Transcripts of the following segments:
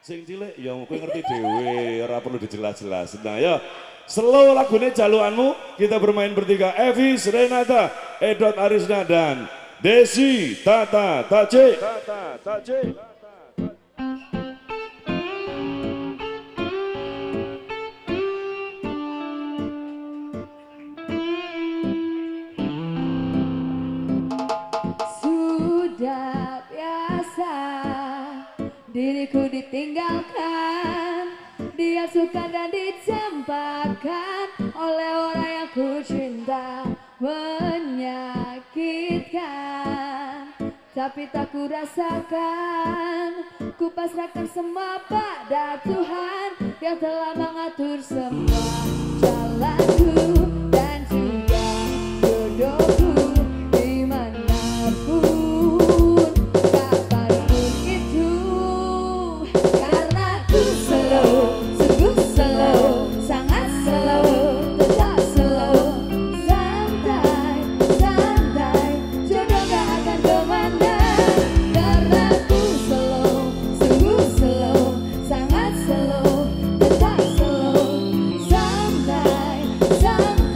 Sing cilik ya kowe ngerti dhewe, ora perlu dijelas-jelas. Nah ya, slow lagune jaluanmu, kita bermain bertiga. Evis, Renata, Edot Arisna dan Desi, Tata, Tace. Sudah biasa diriku ditinggalkan, diasuhkan dan dicampakkan oleh orang yang ku cinta, menyakitkan. Tapi tak ku rasakan, ku pasrahkan semua pada Tuhan yang telah mengatur semua jalanku dan juga jodohku. Santai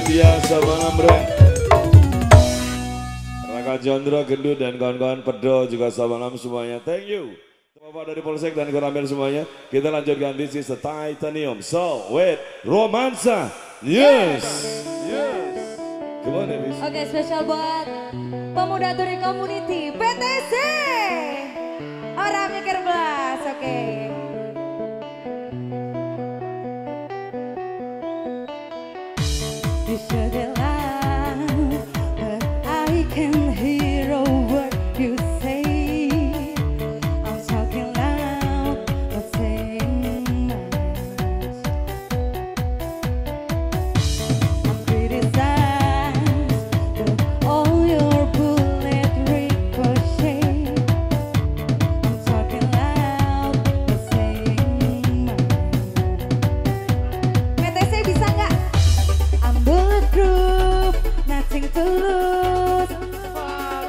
Aditya Sabanam Ren, Raka Jondro Gendut dan kawan-kawan Pedo juga Sabanam semuanya. Thank you. Bapak dari Polsek dan Koramil semuanya. Kita lanjutkan This is the Titanium Soul with Romansa. Yes. Gimana bis? Oke, spesial buat pemuda Turi Community PTC. Orang mikir belas, oke. You should laugh, but I can hear a word you say. I'm talking loud, not saying much. I'm criticized, but all your bullets ricochet. I'm talking loud, not saying much. PTC bisa nggak? I'm bulletproof, nothing to lose. Far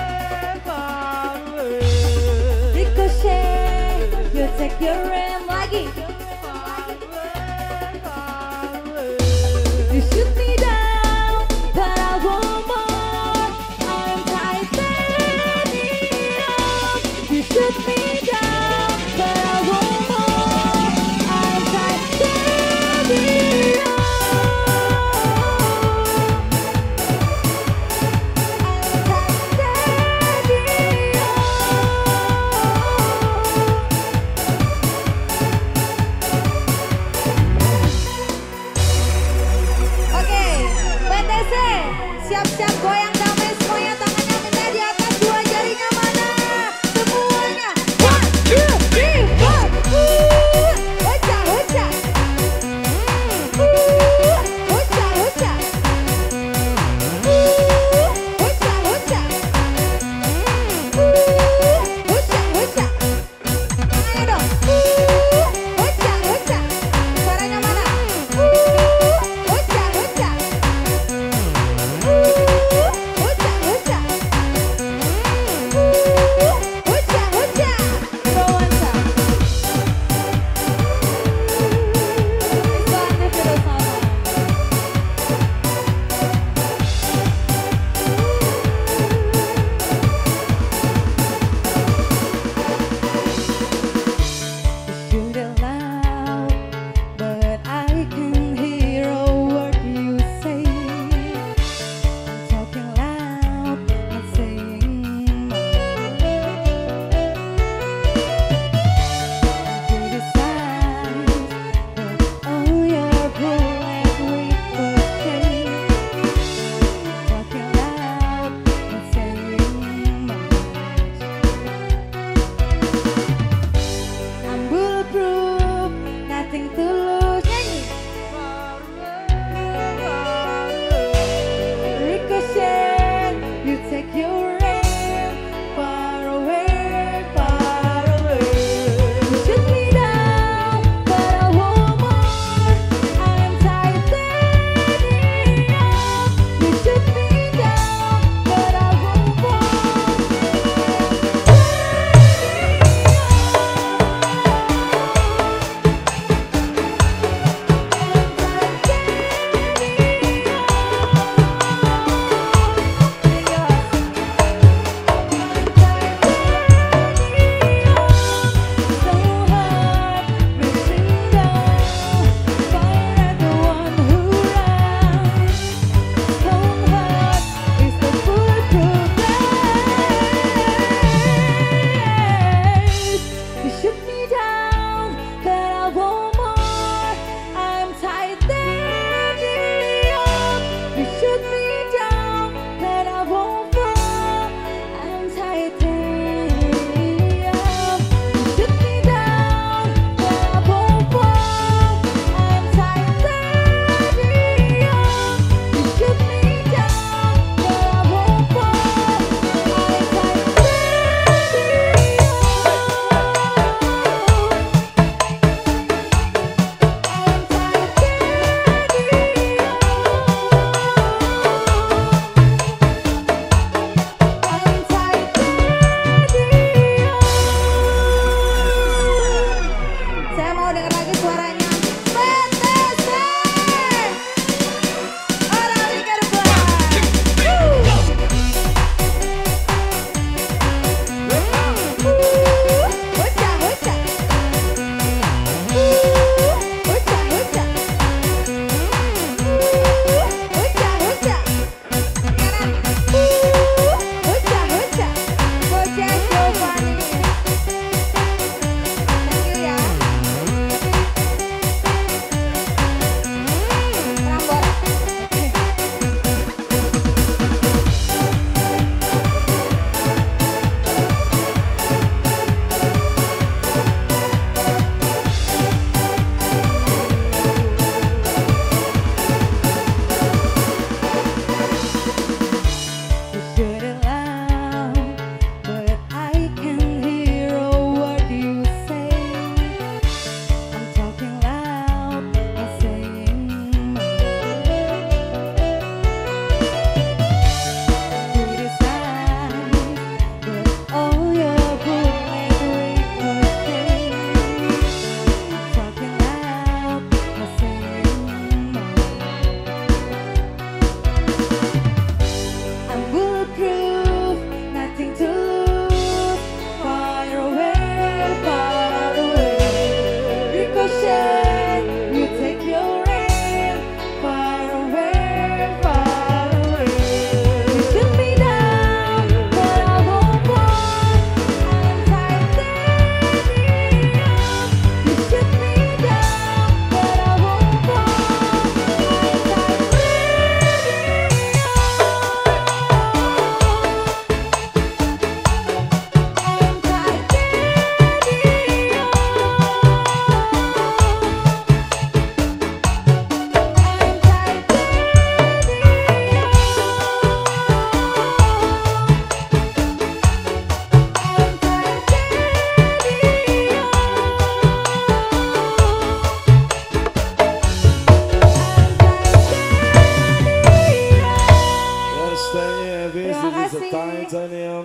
away. Ricochet, you take your aim lagi. You shoot me down, but I won't more. I'm titanium. You shoot me down, but I won't more. I'm titanium.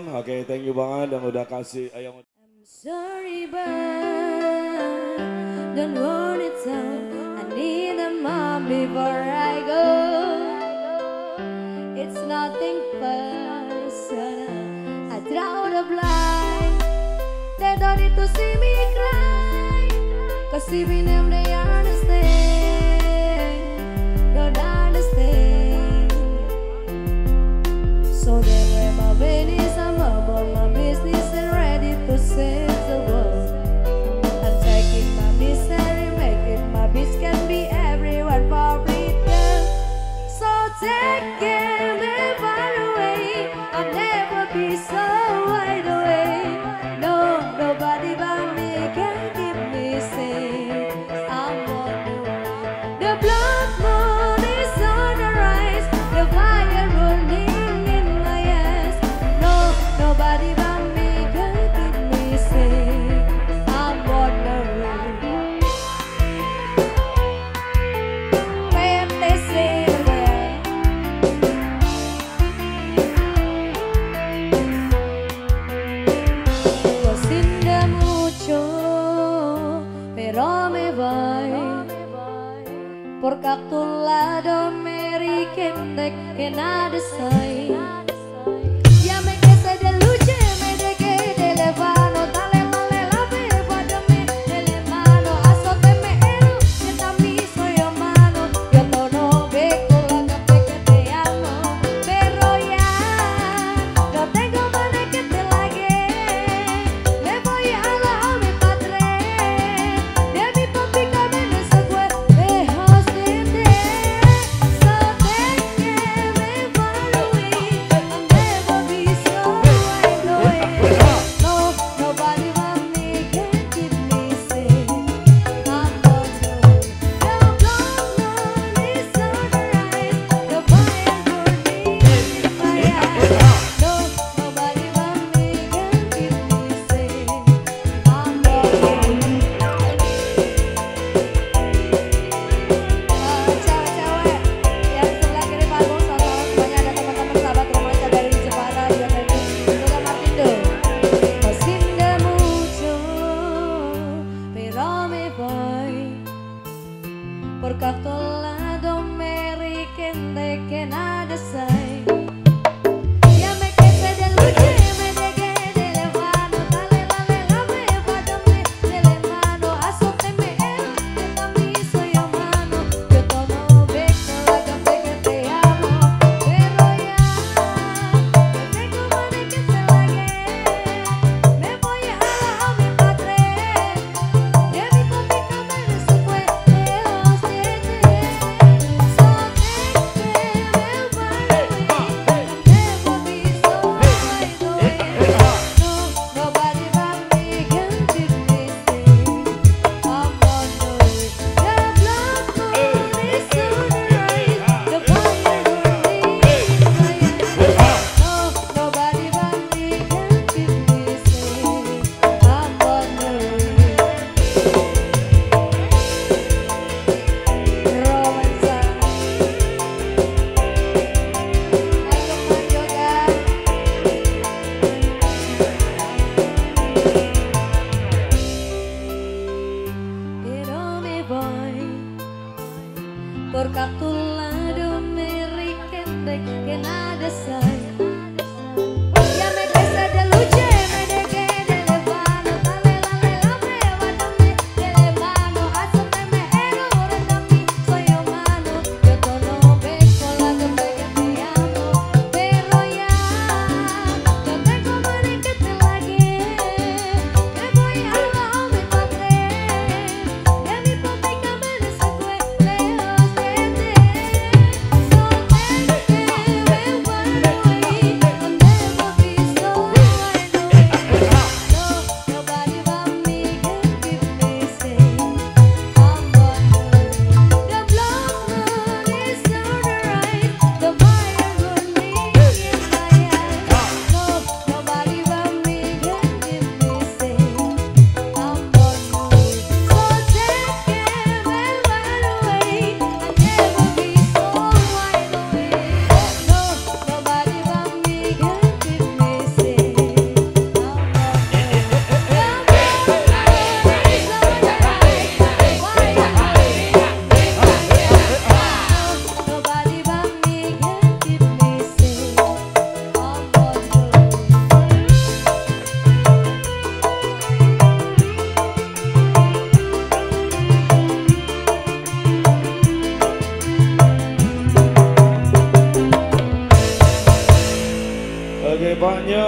Oke, thank you banget yang udah kasih. I'm sorry but don't want it so. I need a mom before I go. It's nothing personal. I draw the blind. They don't need to see me cry. Cause even if they understand, don't understand. So they wear my business, I'm about my business and ready to save the world. I'm taking my misery, making my peace can be everyone for freedom. So take him and far away. I'll never be so wide away. No, nobody but me can keep me safe. I'm on the way. The blood moon is on the rise. The fire burning in my eyes. No, nobody but me can keep me safe. I'm on the way. When they say cosinde mucho, pero me voy. Porque a tu lado me riquende que nada soy. Ya me quedé de lucha, me dejé de levano. Dale male la viva de mí, de mano. Azóteme ero, que también soy humano. Yo no veo la que te amo. Pero ya, no tengo manera que te lague. Me voy a la mi padre. De mi papi camino se fue lejos de ti. So take me far away.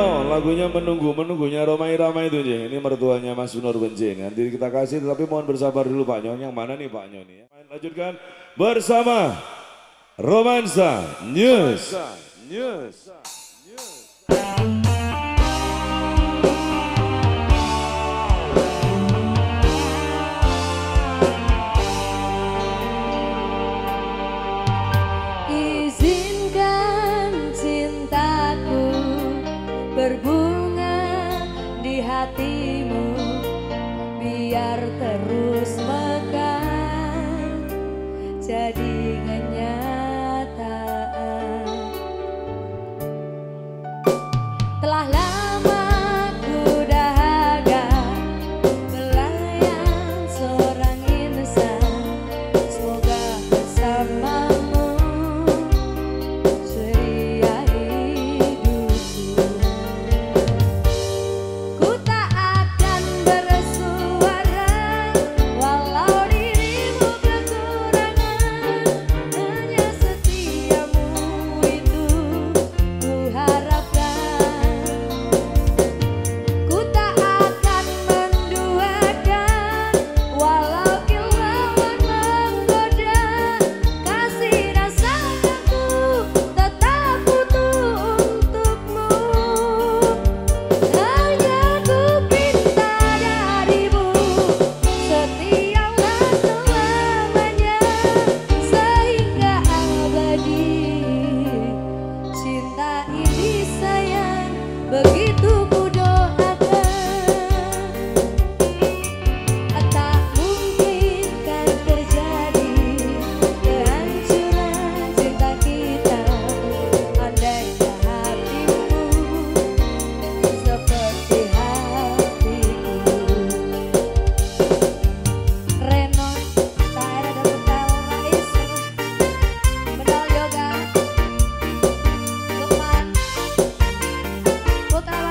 Yo, lagunya menunggunya Romai-Ramai itu nih. Ini mertuanya Mas Sunor Benjing. Nanti kita kasih, tapi mohon bersabar dulu Pak Nyon. Yang mana nih Pak Nyon? Ya? Lanjutkan bersama Romansa News. Izinkan cintaku berbunga di hatimu, biar terus mekar jadi kenyataan. Telah lama ku dahaga melayan seorang insan, semoga bersamamu ceria hidupku. Ku tak akan bersuara walau dirimu kekurangan, hanya setiamu itu ku harapkan. Ku tak akan menduakan walau kilauan menggoda, kasih dan sayangku tetap utuh untukmu. Hanya ku minta darimu, setialah selamanya sehingga abadi. Cinta ini sayang, begitu ku doakan. Tak mungkin kan terjadi kehancuran cinta kita, andainya hatimu seperti hatiku. Reno, Taera dan Betal Rais, Bedal Yoga, Lukman, Putra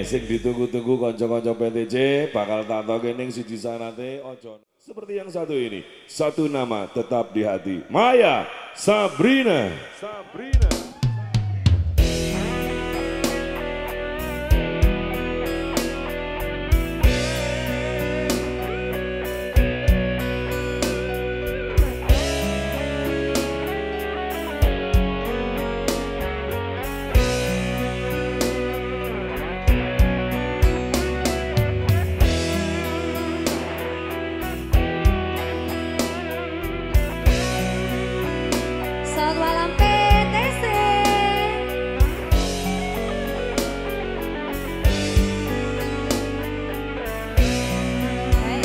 sing ditunggu-tunggu konco-konco PTC bakal tak toke ning siji sanate ojo. Seperti yang satu ini, satu nama tetap di hati. Maya Sabrina. Selamat malam PTC. Hey.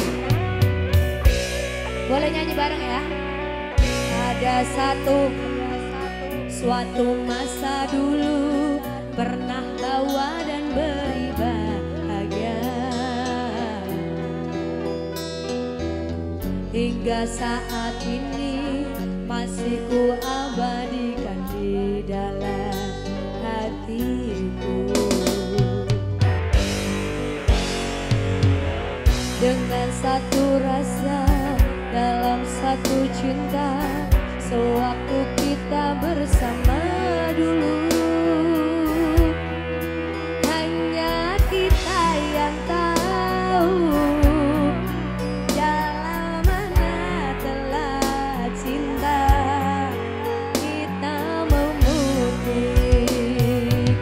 Boleh nyanyi bareng ya? Ada suatu masa dulu pernah bawa dan beri bahagia, hingga saat ini masih ku abadikan di dalam hatiku. Dengan satu rasa dalam satu cinta, sewaktu kita bersama dulu, hanya kita yang tahu dalam mana telah cinta kita memutih.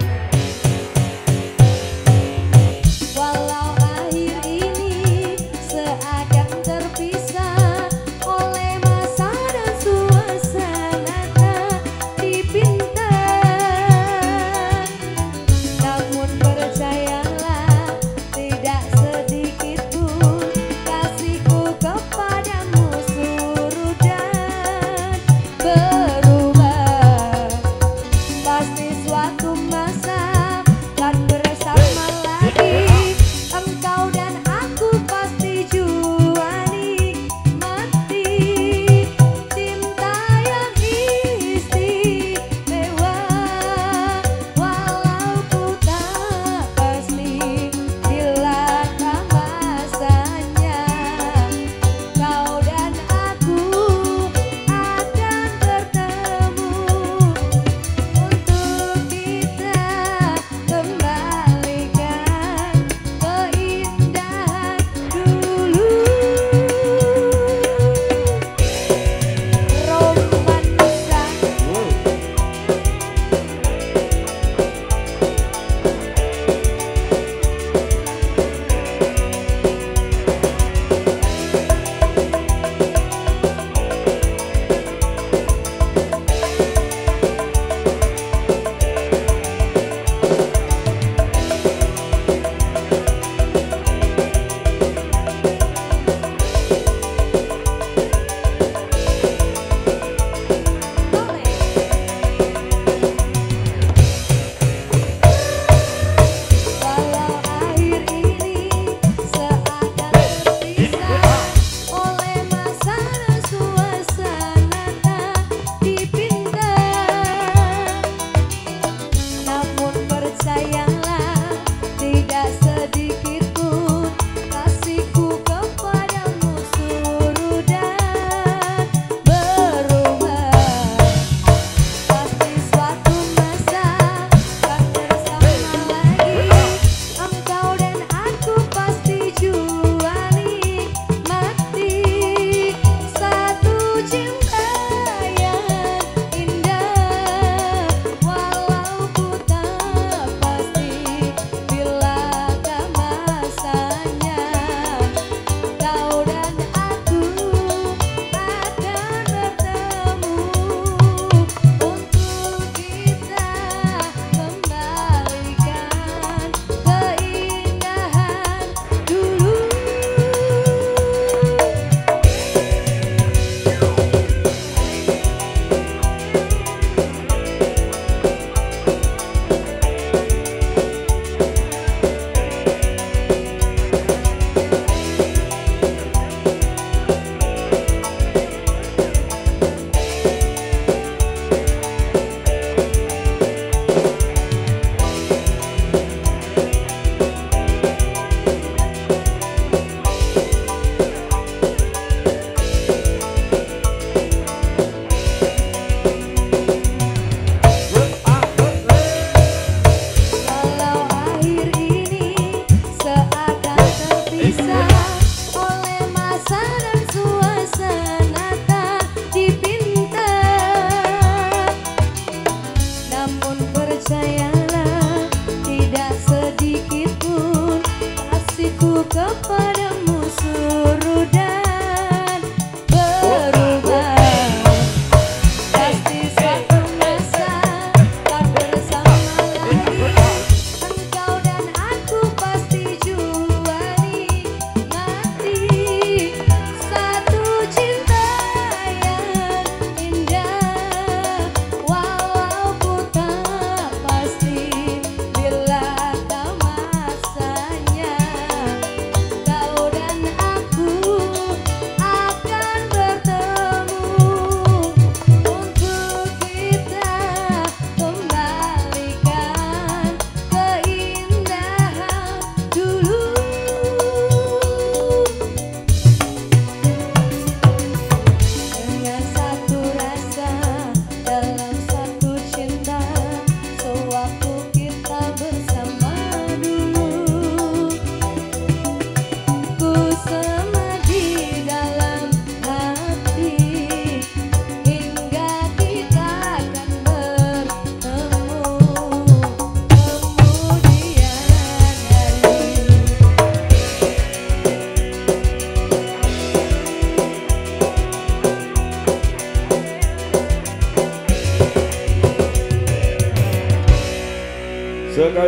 Walau akhir ini seakan terpisah oleh masa dan suasana tak dipinta,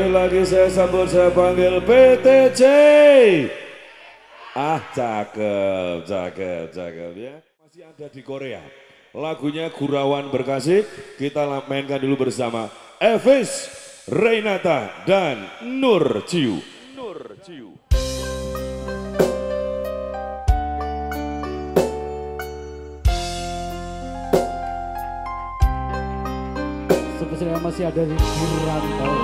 Sekali lagi saya sambut, saya panggil PTC. Ah, cakep, cakep, cakep ya. Masih ada di Korea. Lagunya Gurawan Berkasih, kita mainkan dulu bersama Evis, Renata, dan Nur Ciu. Nur Ciu. Sebetulnya masih ada di rantau.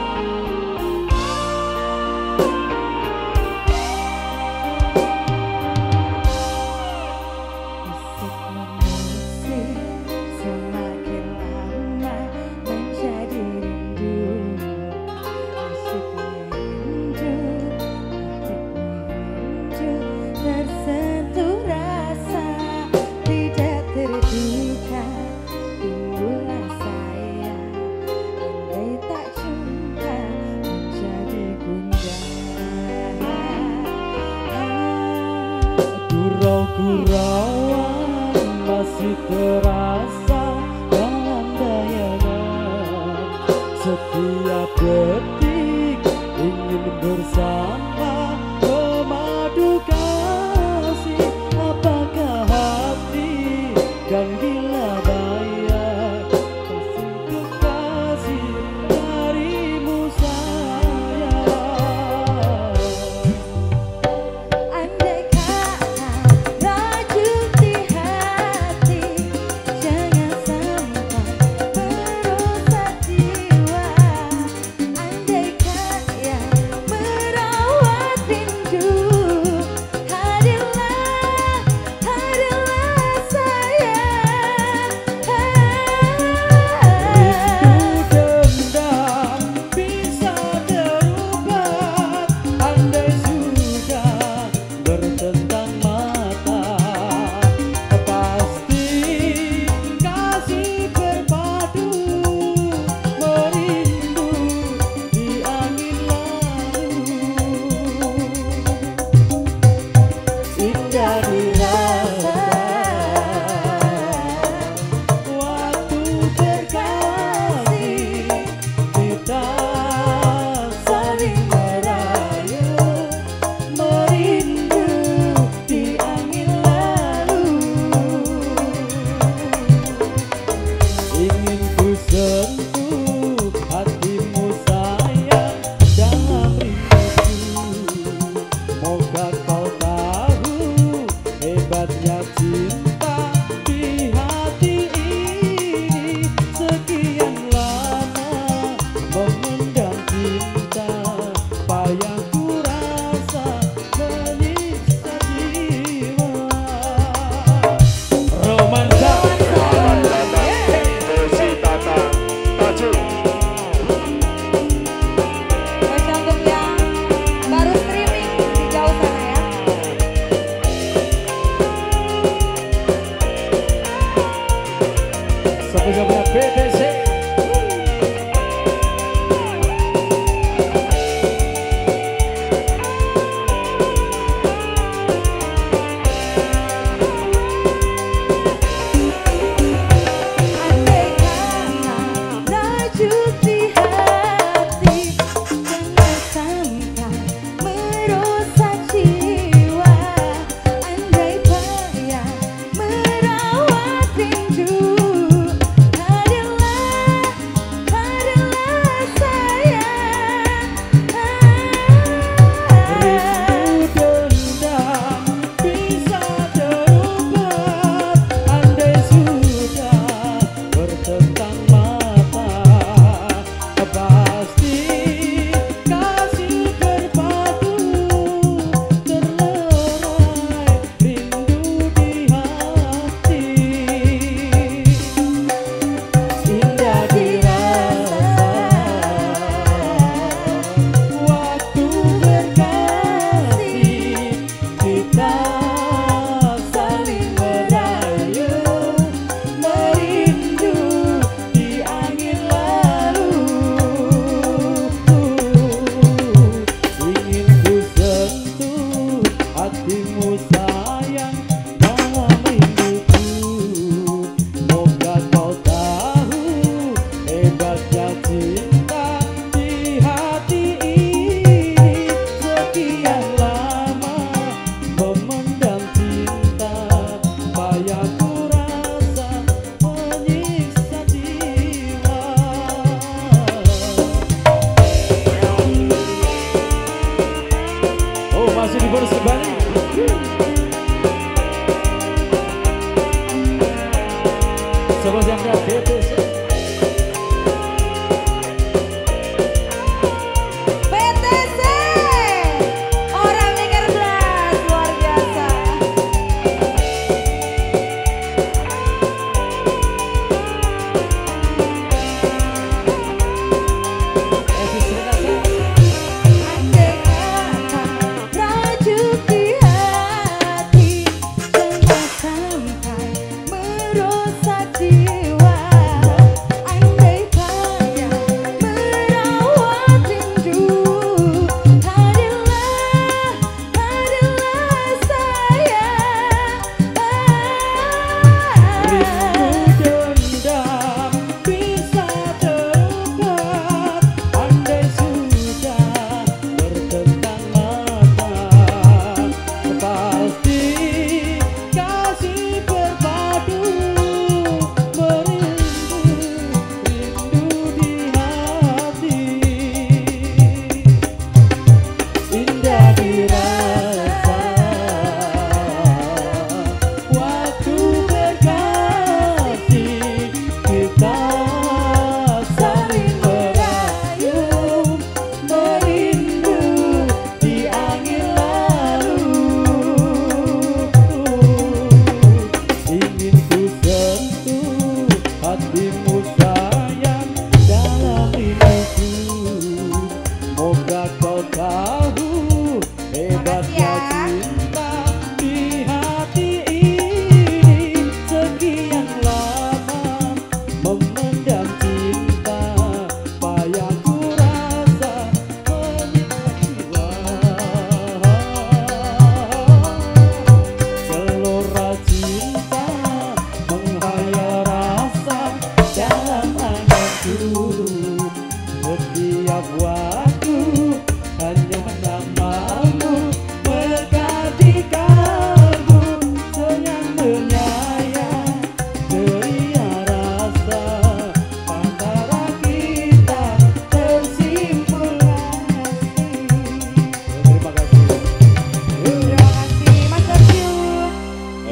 Gurauan masih terasa dalam bayangan. Setiap detik ingin bersama memadu kasih. Apakah hati dan gila bayar kasih kekasih darimu sayang.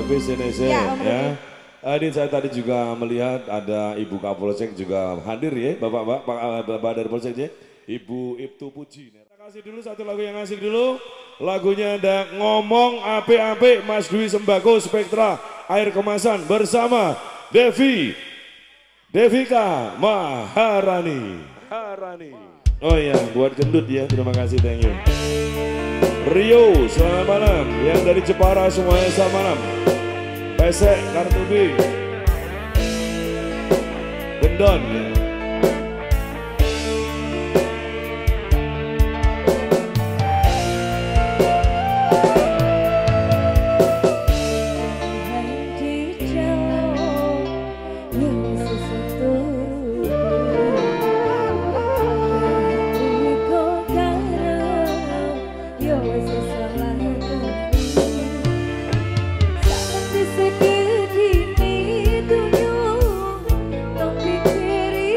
Hafiz Indonesia Ya, ya. Ini saya tadi juga melihat ada Ibu Kapolsek juga hadir ya, Bapak dari Polsek ya, Ibu Ibtu Puji. Kita kasih dulu satu lagu yang asik dulu. Lagunya ada Ngomong Ape-Ape Mas Dwi Sembako Spektra Air Kemasan bersama Devika Maharani. Oh iya, buat gendut ya, terima kasih, thank you. Rio, selamat malam. Yang dari Jepara semuanya selamat malam. Pesek, Kartubi, Gendon ya. Di segini dunia, tapi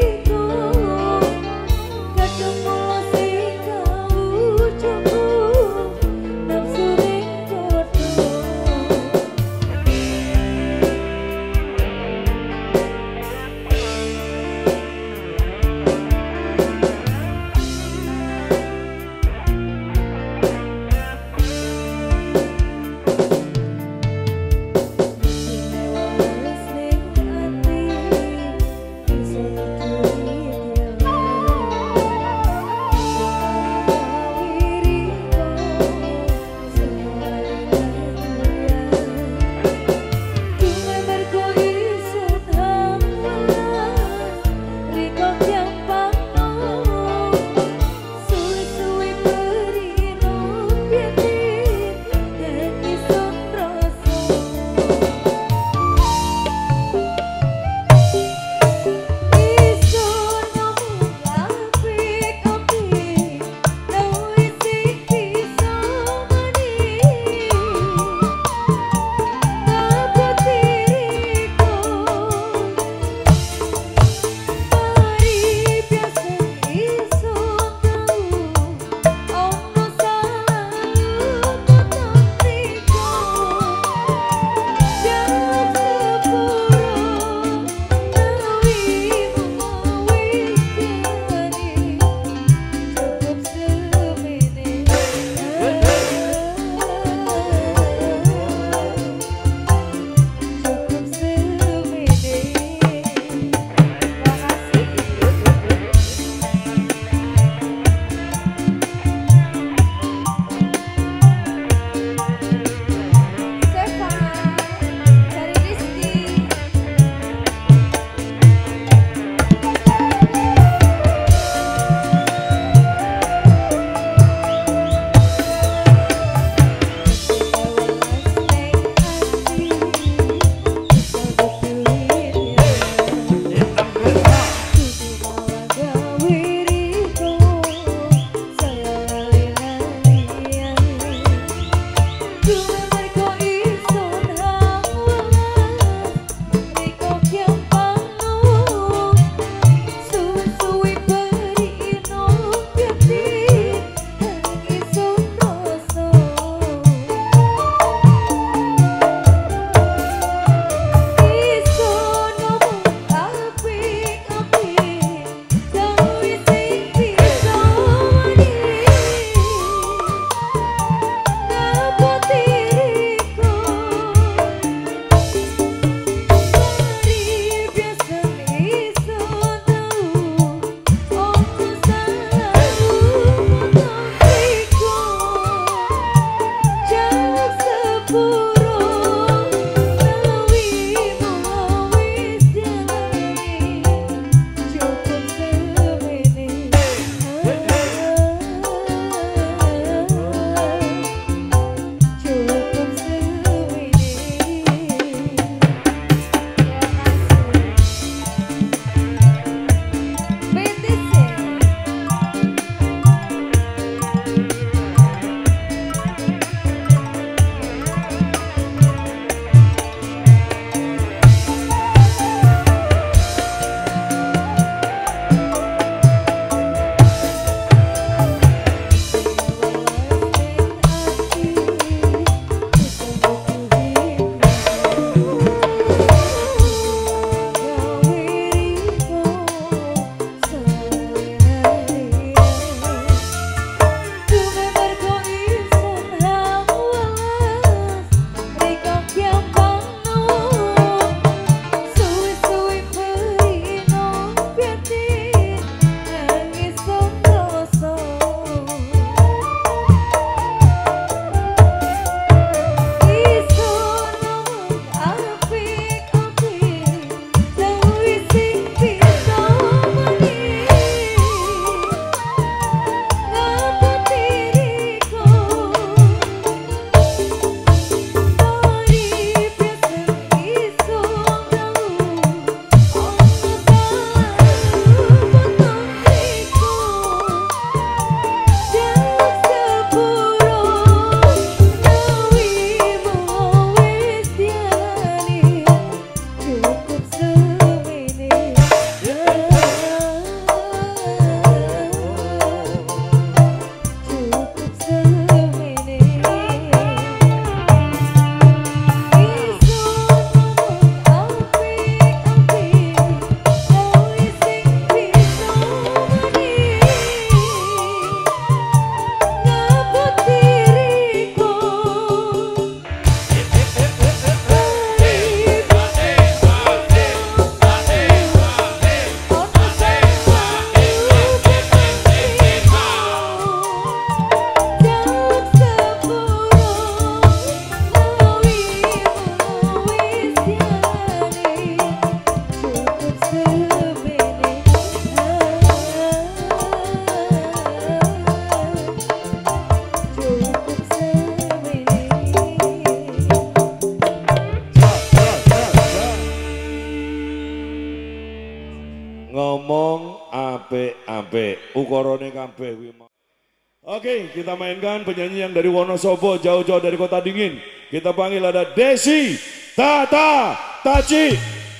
apik, ukurane kabeh kuwi. Oke, kita mainkan penyanyi yang dari Wonosobo, jauh-jauh dari kota dingin. Kita panggil ada Desi, Tata, Taci.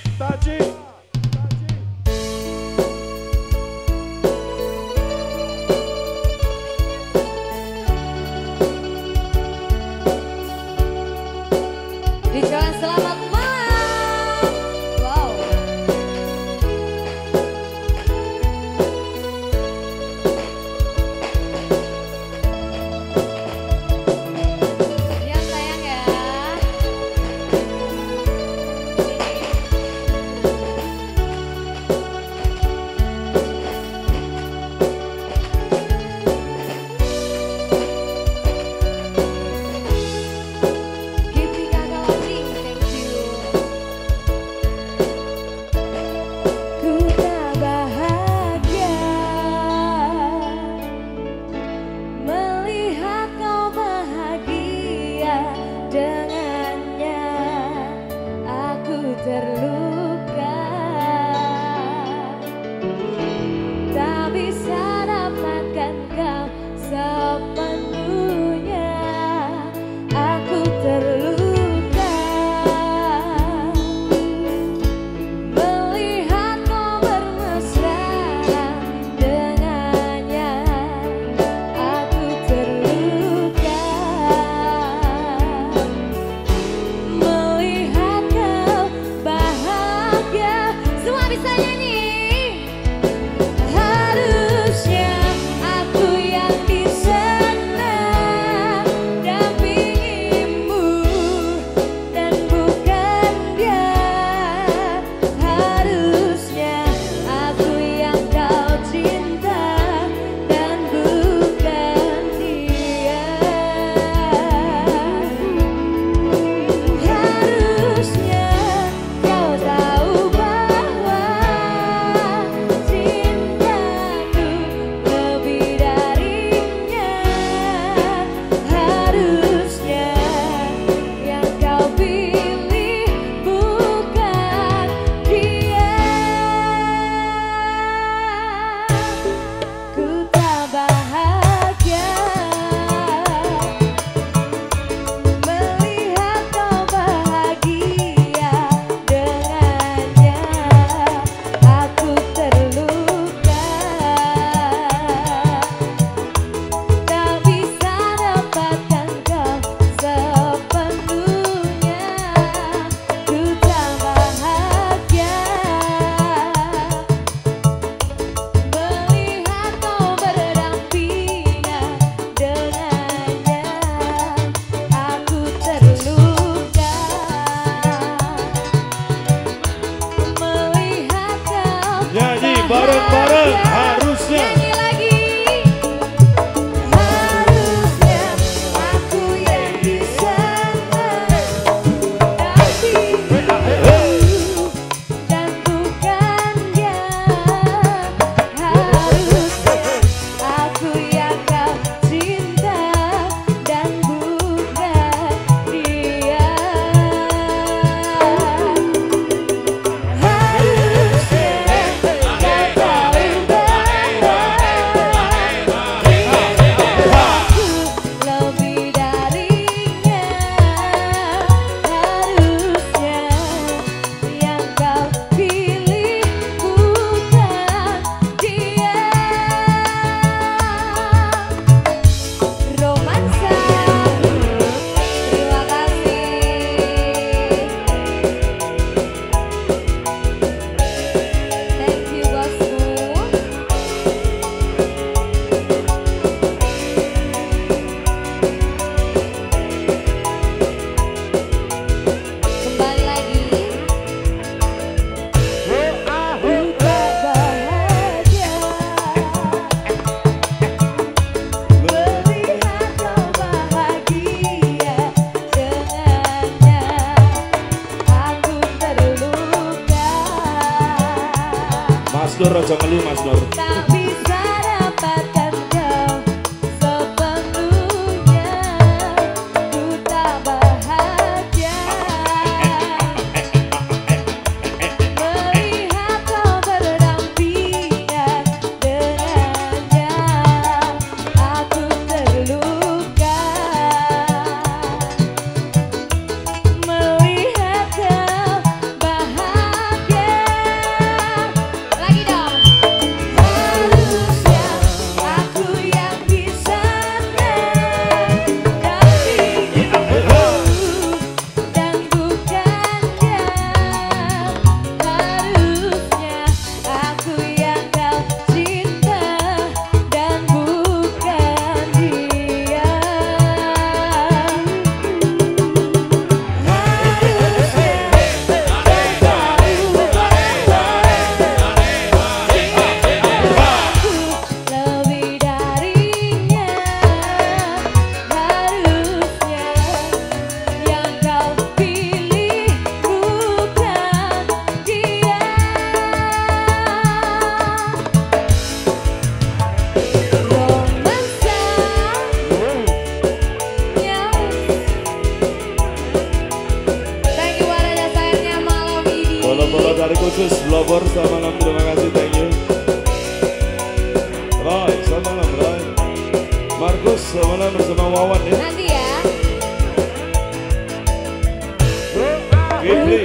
Dijalan selamat malam. Wow. Ya sayang ya. Gitika Galani, thank you. Ku tak bahagia melihat kau bahagia dengannya. Aku terluka, tak bisa dapatkan kau sepenuhnya. Aku terluka melihat kau bermesraan dengannya. Aku terluka melihat kau bahagia. Semua bisa nyanyi. Harusnya aku yang di sana dampingimu dan bukan dia. Harusnya aku yang kau cinta dan bukan dia. Harusnya kau tahu bahwa cintaku lebih darinya. Harusnya yang kau pilih bukan dia. Ku tak bahagia melihat kau bahagia dengannya. Aku terluka, tak bisa dapatkan kau sepenuhnya. Ku tak bahagia melihat kau berdampingan dengannya. Aku terluka melihat kau Nyanyi bareng-bareng, bahagia. harusnya. Nyanyi lagi. Harusnya aku yang di sana dampingimu dan bukan dia. Harusnya aku yang kau cinta dan bukan dia. Harusnya kau tahu bahwa aku lebih darinya. Harusnya yang kau pilih bukan dia. Romansa, terima kasih. Thank you bosku. Kembali lagi. Ku tak bahagia melihat kau bahagia dengannya. Aku terluka, Mas Nur aja ngelu Mas Nur. tak bisa dapatkan kau sepenuhnya. Ku tak bahagia melihat kau berdampingan dari khusus Blobor, selamat malam, terima kasih, thank you. Roy, selamat malam Roy. Markus, selamat malam bersama Wawan ya. Nanti ya. Gini.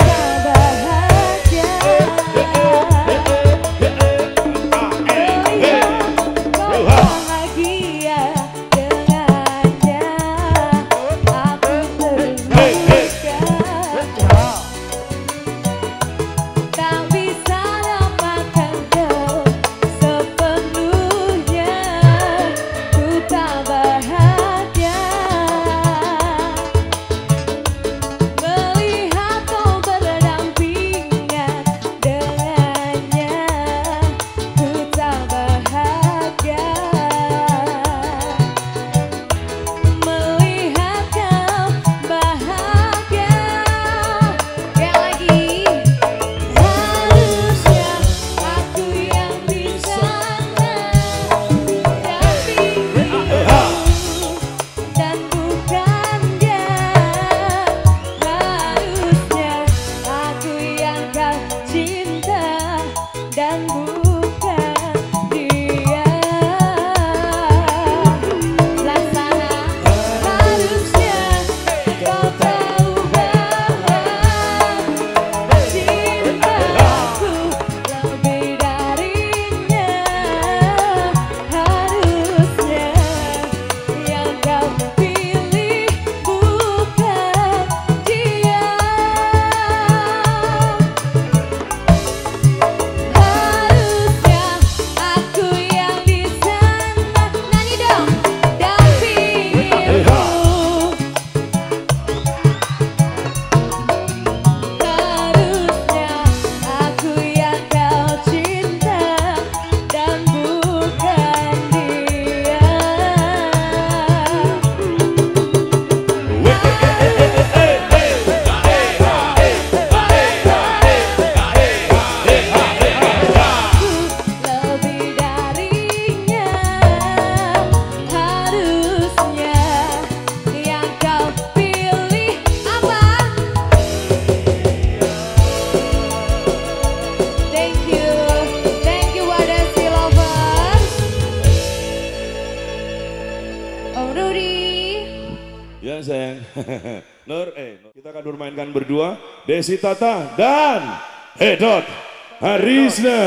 Ya sayang. Nur, kita akan bermainkan berdua Desi Tata dan Edot Arisna.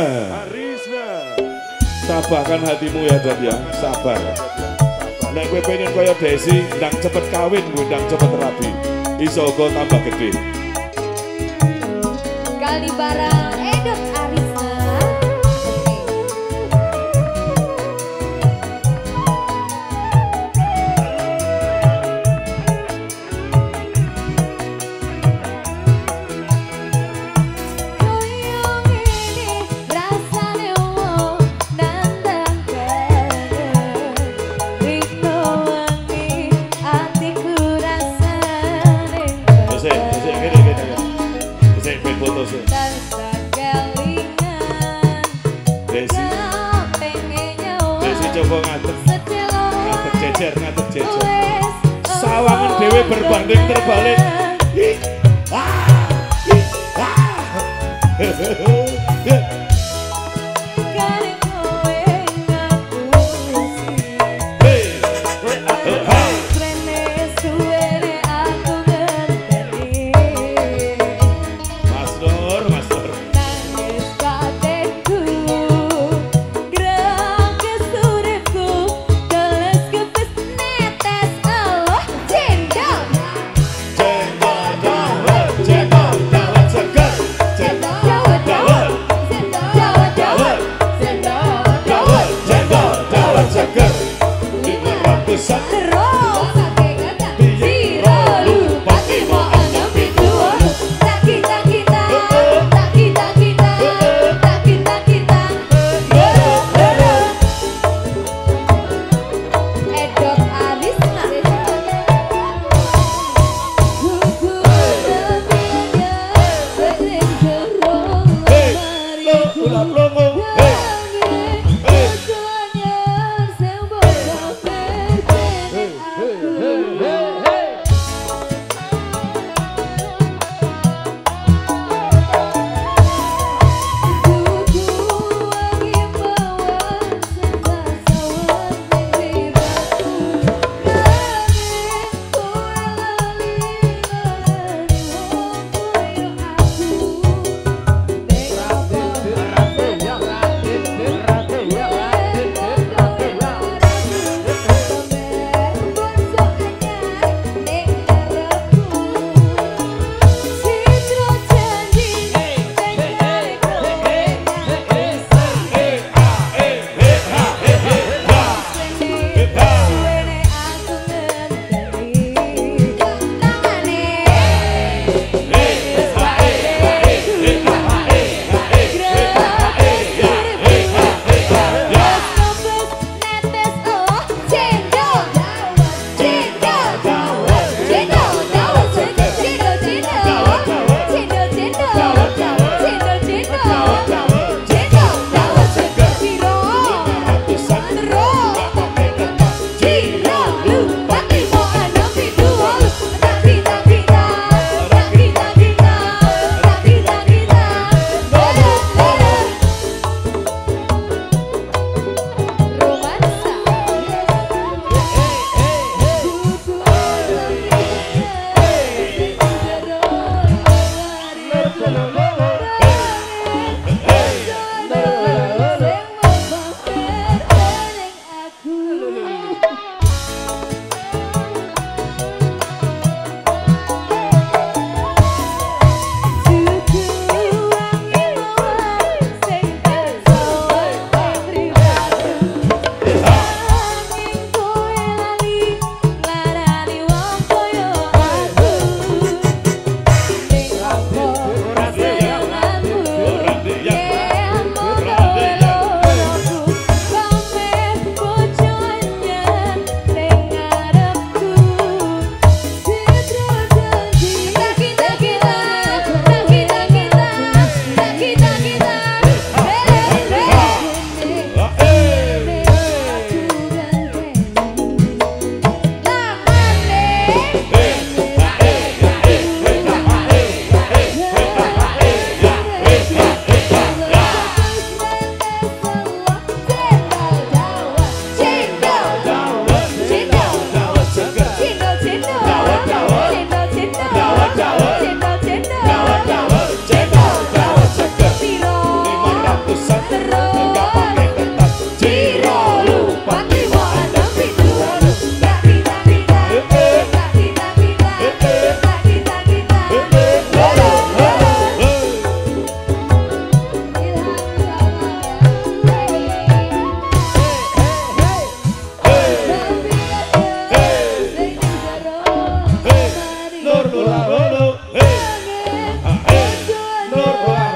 Sabarkan hatimu ya Dot ya, sabar. Nek kowe pengen kaya Desi, ndang cepet kawin, ndang cepet rabi. Iso uga tambah gede. Kali barang Edot Arisna. Desi coba ngadeg jejer sawangan dewe berbanding terbalik. Go.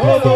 Loto.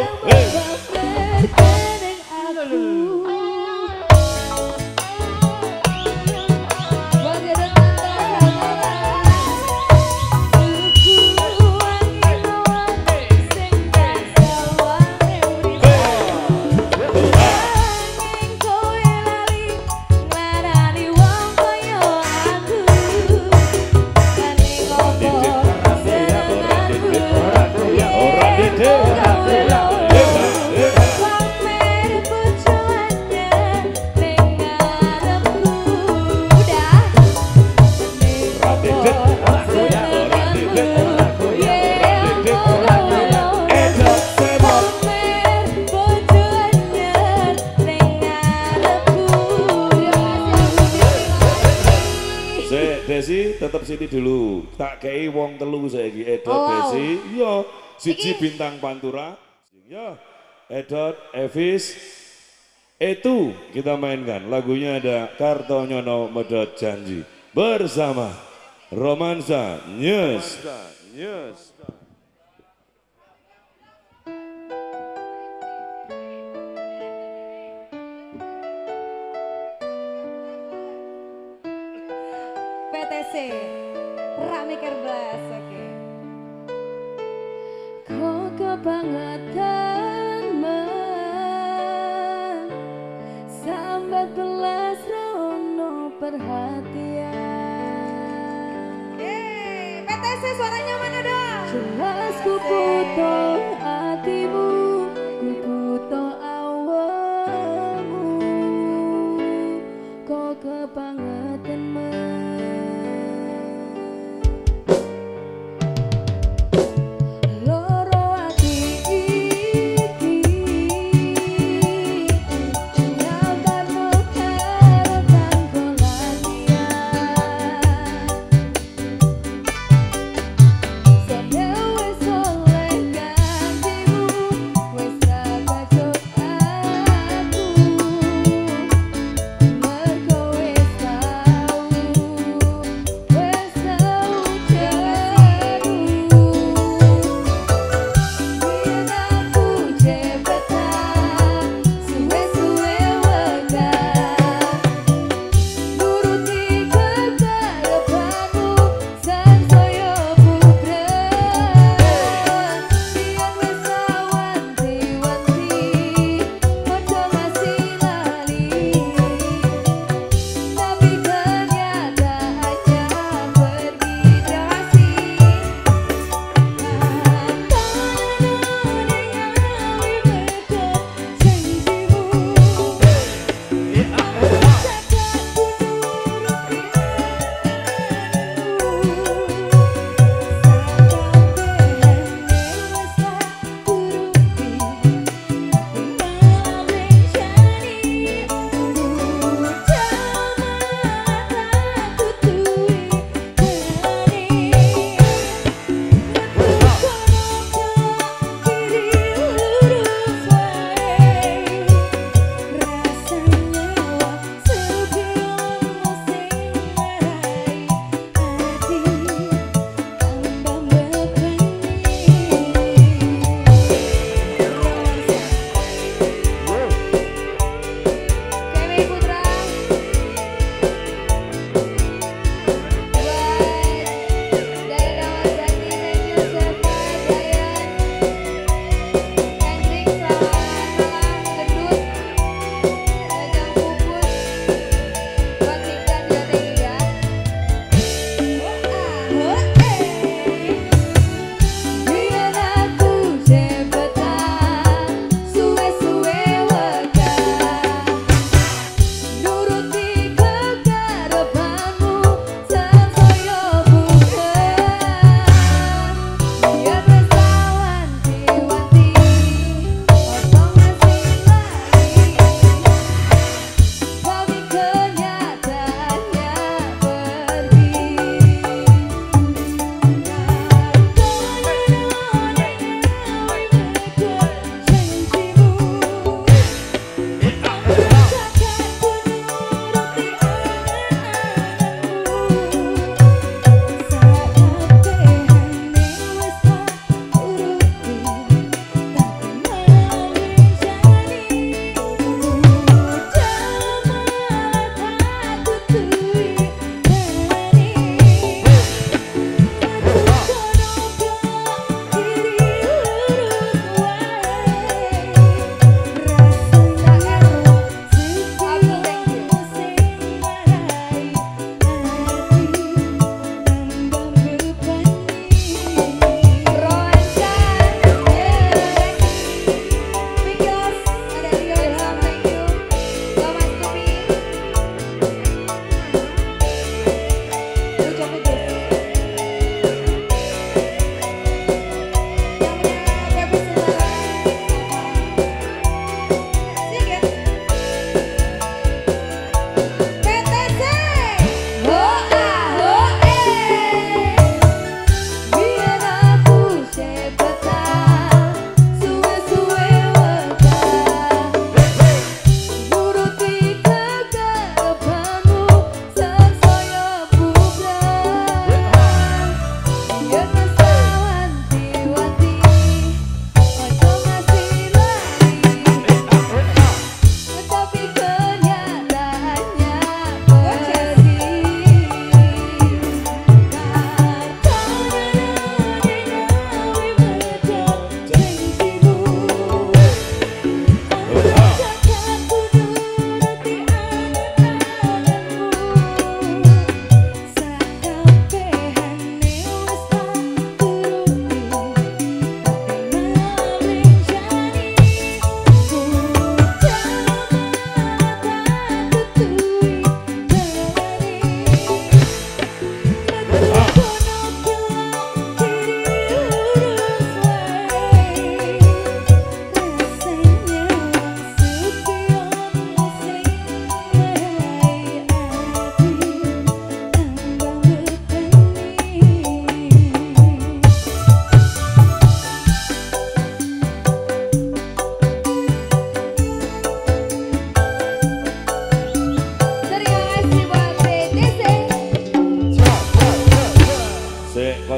Desi tetap sini dulu, tak kei wong telu saiki Edot Desi, yo siji bintang Pantura, yo Edot Evis, itu kita mainkan lagunya ada Kartonyono Medot Janji bersama Romansa News. PTC Rame Kerblas, oke. Kok kebangetan men sambat belas rono perhatian. PTC suaranya mana dong? Jelas ku butuh hatimu, ku butuh awakmu. Kok kebangetan men Dewe soleh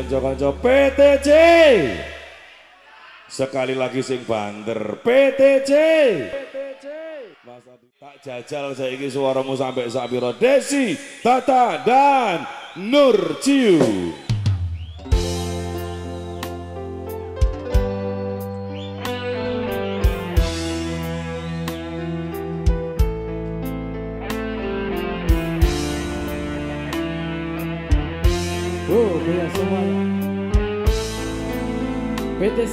kanca-kanca PTJ. Sekali lagi sing banter PTJ. Mas tak jajal saiki suaramu sampai sak pira. Desi, Tata dan Nur Ciu. Oh, goyang semuanya. PTC.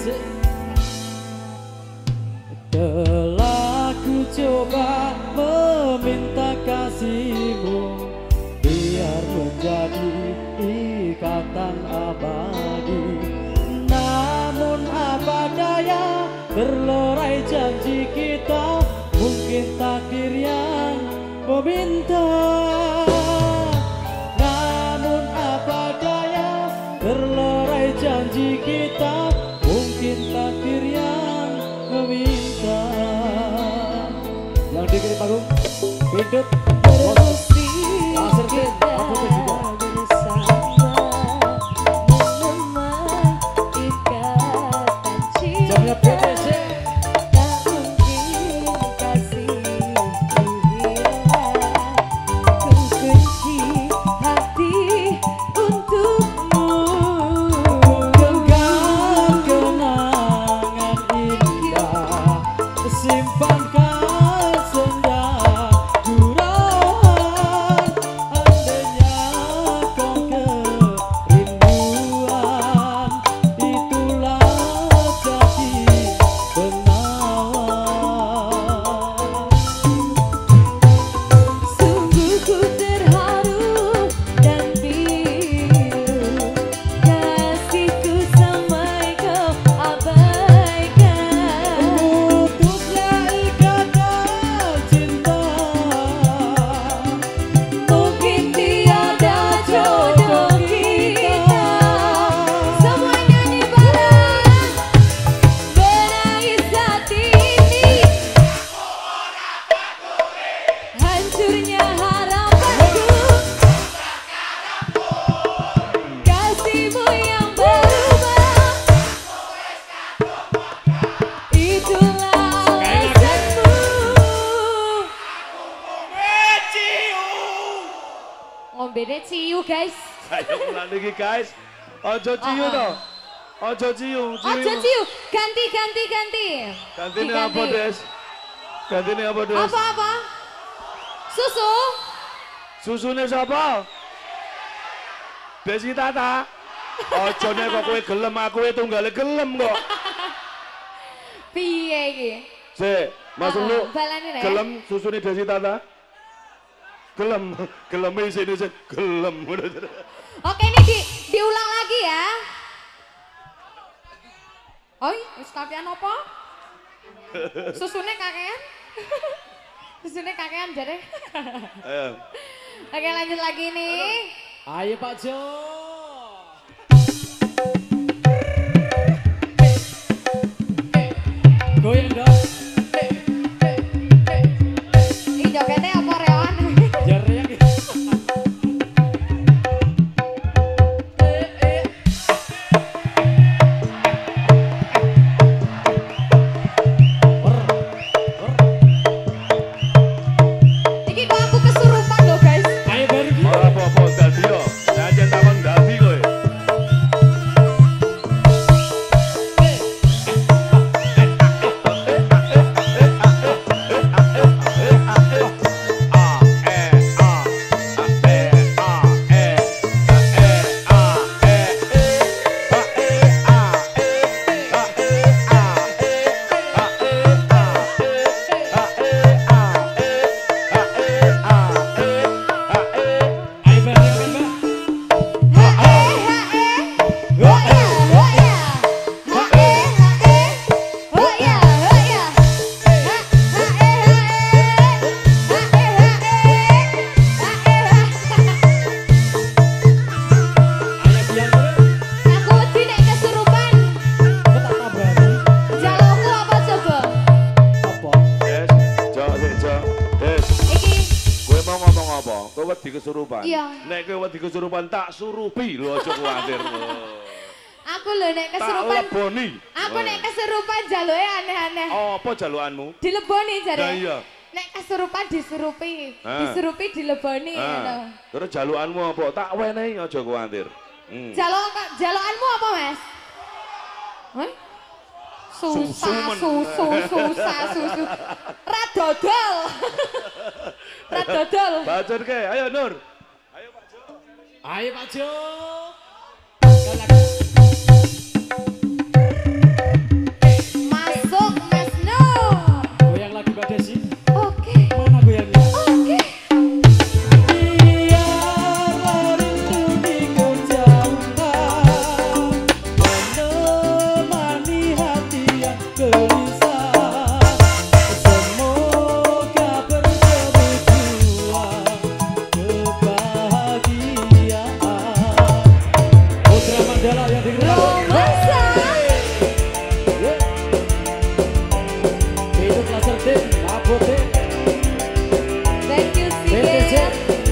Telah ku coba meminta kasihmu, biar menjadi ikatan abadi. Namun apa daya, terlerai janji kita, mungkin takdir yang meminta. Terlerai janji kita, mungkin takdir yang meminta. Yang di panggung, hidup Berusi Laser Kid, kita aku tuh juga. bersama menemani ikatan cinta. Jamnya PTC. Tak mungkin kasih hilang. Ku kunci hati untukmu. Genggam kenangan indah, simpankan senda gurauan. Andainya kau kerinduan, itulah jati penawar. Sungguh ku terharu dan pilu, kasihku sampai kau abaikan. Putusnya ikatan cinta, Mungkin tiada jodoh kita. Semua nyanyi bareng, menangis hati ini, hancurnya harapanku. Kasihmu yang berubah, itulah alasanmu. Ngombene ciu guys. Ayo ulang lagi guys. Ojo ciu toh. Ojo ciu. Ojo ciu, ganti. Gantine apa, Des? Gantine apa, Des? Apa? Susu? Susune sapa? Desi Tata. Ojo nek kok kowe gelem, aku tunggale gelem kok. Piye iki? Sik, masuk lu. Balani ya. Gelem susune Desi Tata. Gelem isine sing gelem. Oke, ini diulang lagi ya. Oi, wis kakean apa? Susune kakean? Susune kakean jare. Ayo. Oke, lanjut lagi nih. ayo Pak Jo. Goyang dong. Ih, jogetnya apa rewan? Jarinya gitu. Iki kok aku kesurupan loh guys. Ayo baru gitu. Ora apa-apa dadi yo. Nyanyian takon dadi kowe. Ayo baru Mbak. Ayo biar dulu. Aku wedi nek kesurupan. Kok tak tabani? Jalukku apa coba? Apa? Des, Des. Iki Kowe mau ngomong apa? Kowe wedi kesurupan. Iya. Nek kowe wedi kesurupan tak surupi lho aja kuwatir lho. Aku lho nek Tak kesurupan. leboni. Aku nek kesurupan jaluke aneh-aneh. Apa jaluanmu? Dileboni jare. Lah iya. Nek kesurupan disurupi. Ah. Disurupi dileboni ngono. Terus jaluanmu apa? Tak wenehi aja kuwatir. Jalukanmu apa, Mas? Hah? Susah, susu. Ra dodol. Ra dodol. Bacot ke, ayo Nur. Ayo Pak Jo. Masuk, Mas Nur. Goyang lagi Mbak Desi. Oke. Mana goyangnya? Oke. Biarlah rindu kejauhan menemani hati yang gelisah. Semoga bertemu jua kebahagiaan. Putra Mandala yang dikenal. Romansa. Hidup laser tim, Apotek. Thank you, BTC. Sigit.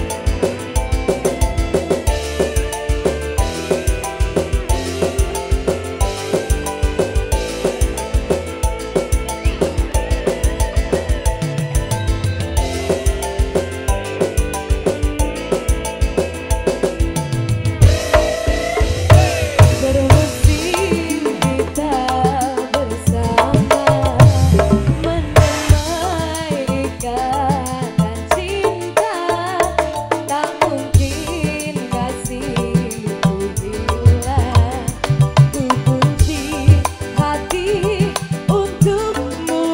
Bermusim kita bersama menemai ikatan cinta. Tak mungkin kasihku hilang. Ku kunci hati untukmu.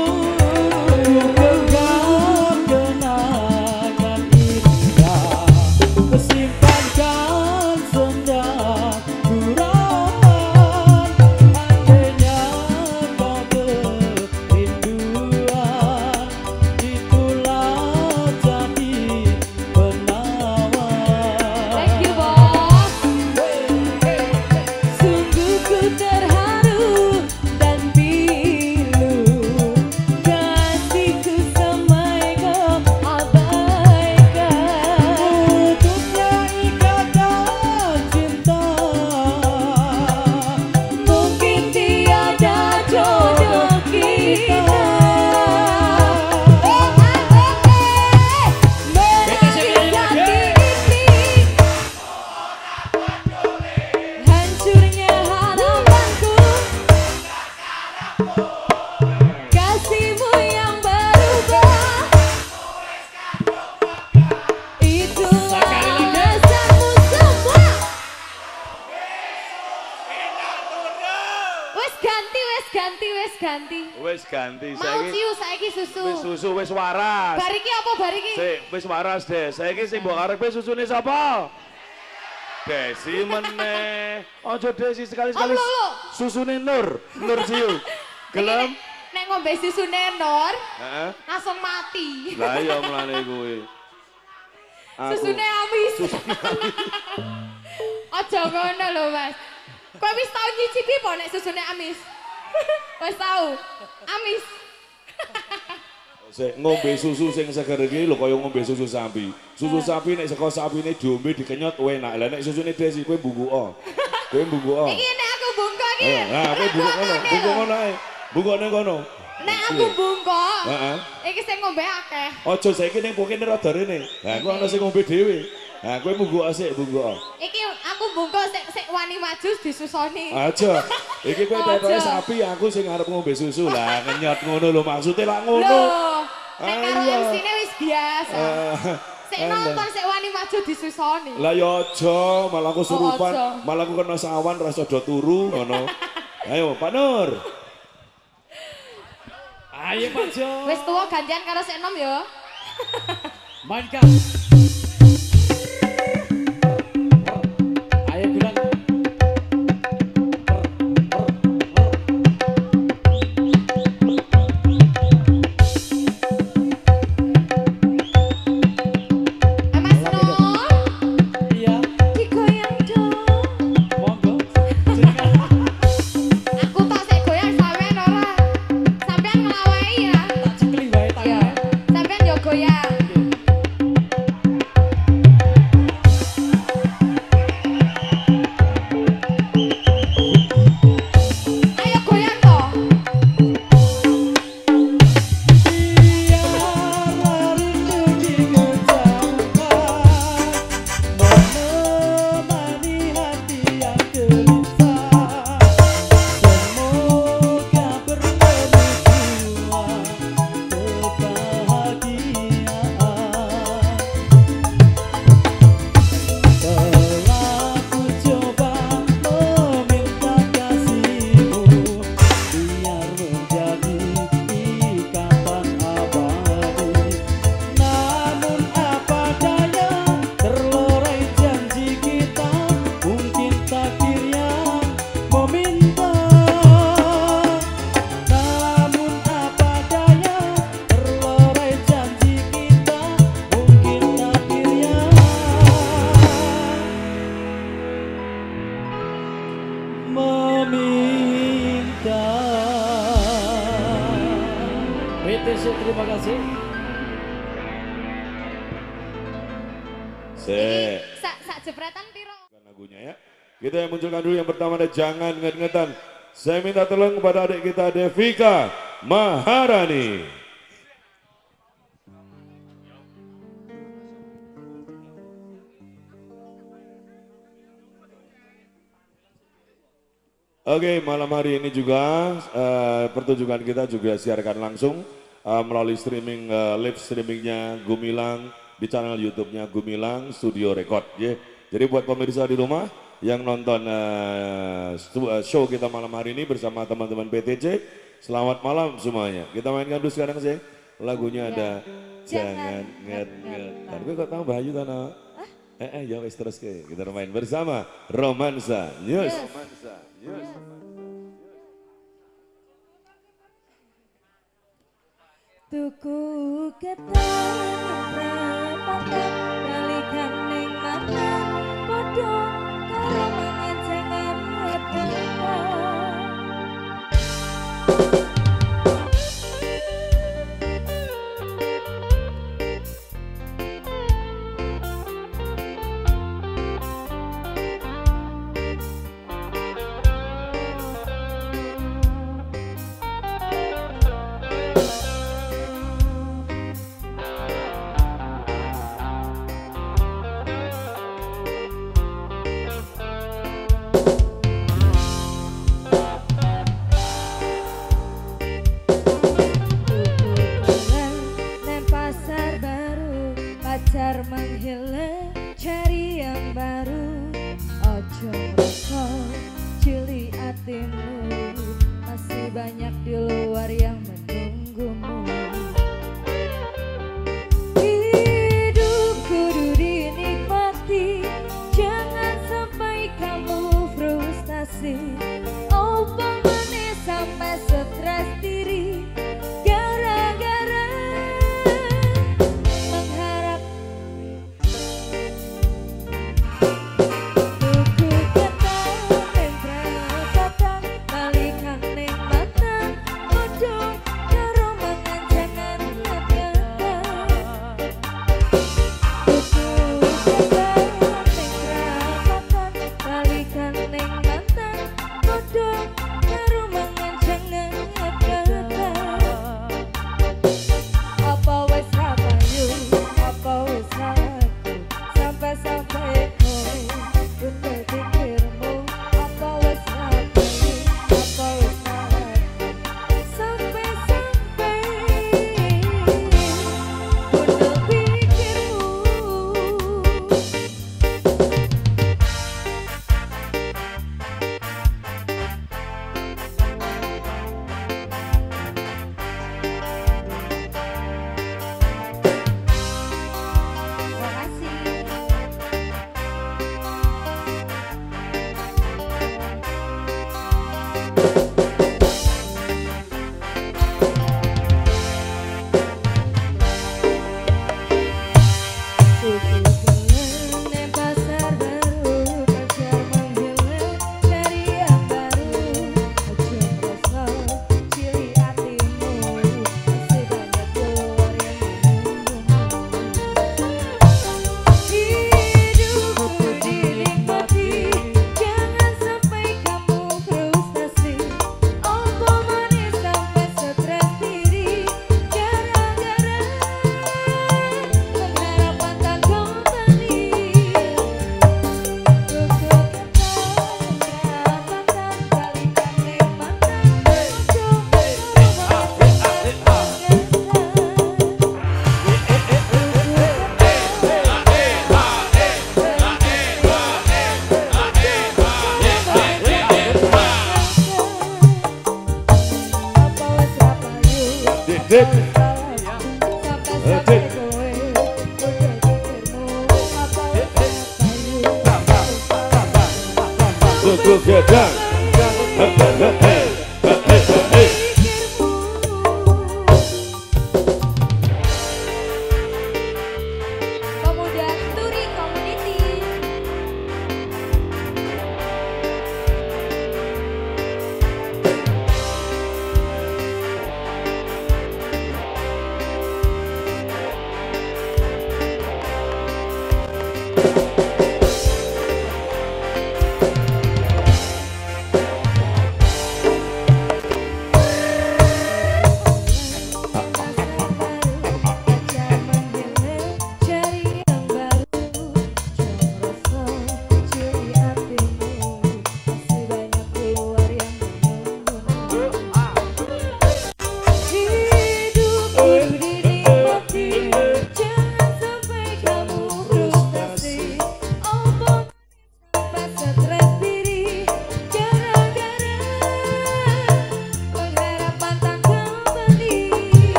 Genggam kenangan indah, simpankan senja gurauan. Andainya kau kerinduan, itulah jadi penawar. Thank you, Bos. Sungguh ku terharu dan pilu. Kasihku sampai kau abaikan. Putusnya ikatan cinta, Mungkin tiada jodoh kita. Hancurnya harapanku, kasihmu yang berubah. Itulah dasarmu semua. Wes ganti. Wis ganti Mau saiki. ciu saiki susu. Wis susu wis waras. Bariki apa bariki? Sik, wis waras deh. Saiki sing mbok arepe susune sapa? Desi meneh. Aja Desi sekali-sekali. Oh, lho. Susune Nur, Nur Ciu. Gelem? Nek ngombe susu Nenor Heeh. langsung mati. Lah iya mlane kuwi. Susune amis. Aja ngono lho, Mas. Kowe wis tau nyicipi po nek susune amis? Wis tau. Amis. Sik ngombe susu sing seger iki lho kaya ngombe susu sapi. Susu sapi nek saka sapine diombe dikenyot enak. Lah nek susune Desi kowe mbungkuk. Kowe mbungkuk. Iki nek aku bungkuk iki. Nah, kowe mbungkuk ngono. Mbungkuk ngono ae. Mbungkukne kono. Nek aku bungkuk. Heeh. Iki sing ngombe akeh. Aja saiki ning pokene rada rene. Lah aku ana sing ngombe dhewe. Nah, kowe mbungkuk sik, mbungkuk. Iki aku bungkuk sik wani maju disusoni. Aja. Iki kowe tetoke Aja. sapi, aku sing arep ngombe susu. Lah ngenyot ngono lho maksudnya lah ngono. Loh, nek karo Ayo. MC-ne wis biasa. Sik nonton sik wani maju disusoni. Lah ya aja, malah aku surupan, aja. malah aku kena sawan rasa do turu ngono. Ayo Pak Nur. ayo Pak Jo. Wis tuwa gantian karo sik enom ya. Mainkan. Ayo bilang. Mas Nur, Iya, digoyang dong. monggo. Jenengan Aku tak sik goyang sampean ora. Sampean nglawahi ya. tak cekli wae Ya, tangannya. sampean yo goyang. PTC, terima kasih. Sak jepretan piro? Lagunya ya. Kita yang munculkan dulu yang pertama ada Jangan Nget-Ngetan. Saya minta tolong kepada adik kita Devika Maharani. Oke, malam hari ini juga pertunjukan kita juga siarkan langsung melalui streaming live streamingnya Gumilang di channel YouTube-nya Gumilang Studio Record. Ya. Jadi buat pemirsa di rumah yang nonton show kita malam hari ini bersama teman-teman PTC, selamat malam semuanya. Kita mainkan dulu sekarang sih lagunya ada Jangan Nget-Ngetan. Tapi kok tahu Bayu tanah? Ya wes terus ke kita main bersama Romansa News. Tuku ketan rapatan balikan ning mantan padha karo mangan jangan pacar menghilang cari yang baru ojo merosot cili hatimu masih banyak di luar yang menunggumu hidup kudu dinikmati jangan sampai kamu frustasi obat manis sampai stres diri gara-gara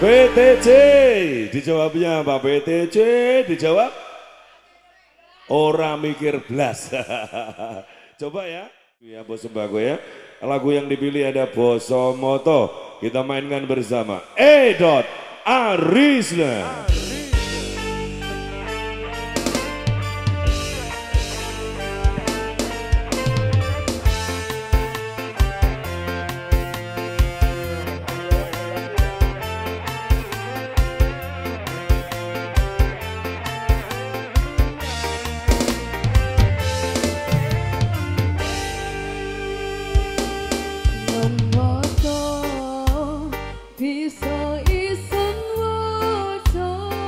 BTC dijawabnya apa? BTC dijawab ora mikir blas. Coba ya, ya bos sembako ya. Lagu yang dipilih ada Bosomoto. Kita mainkan bersama Edot Arisna. Bisa isen waca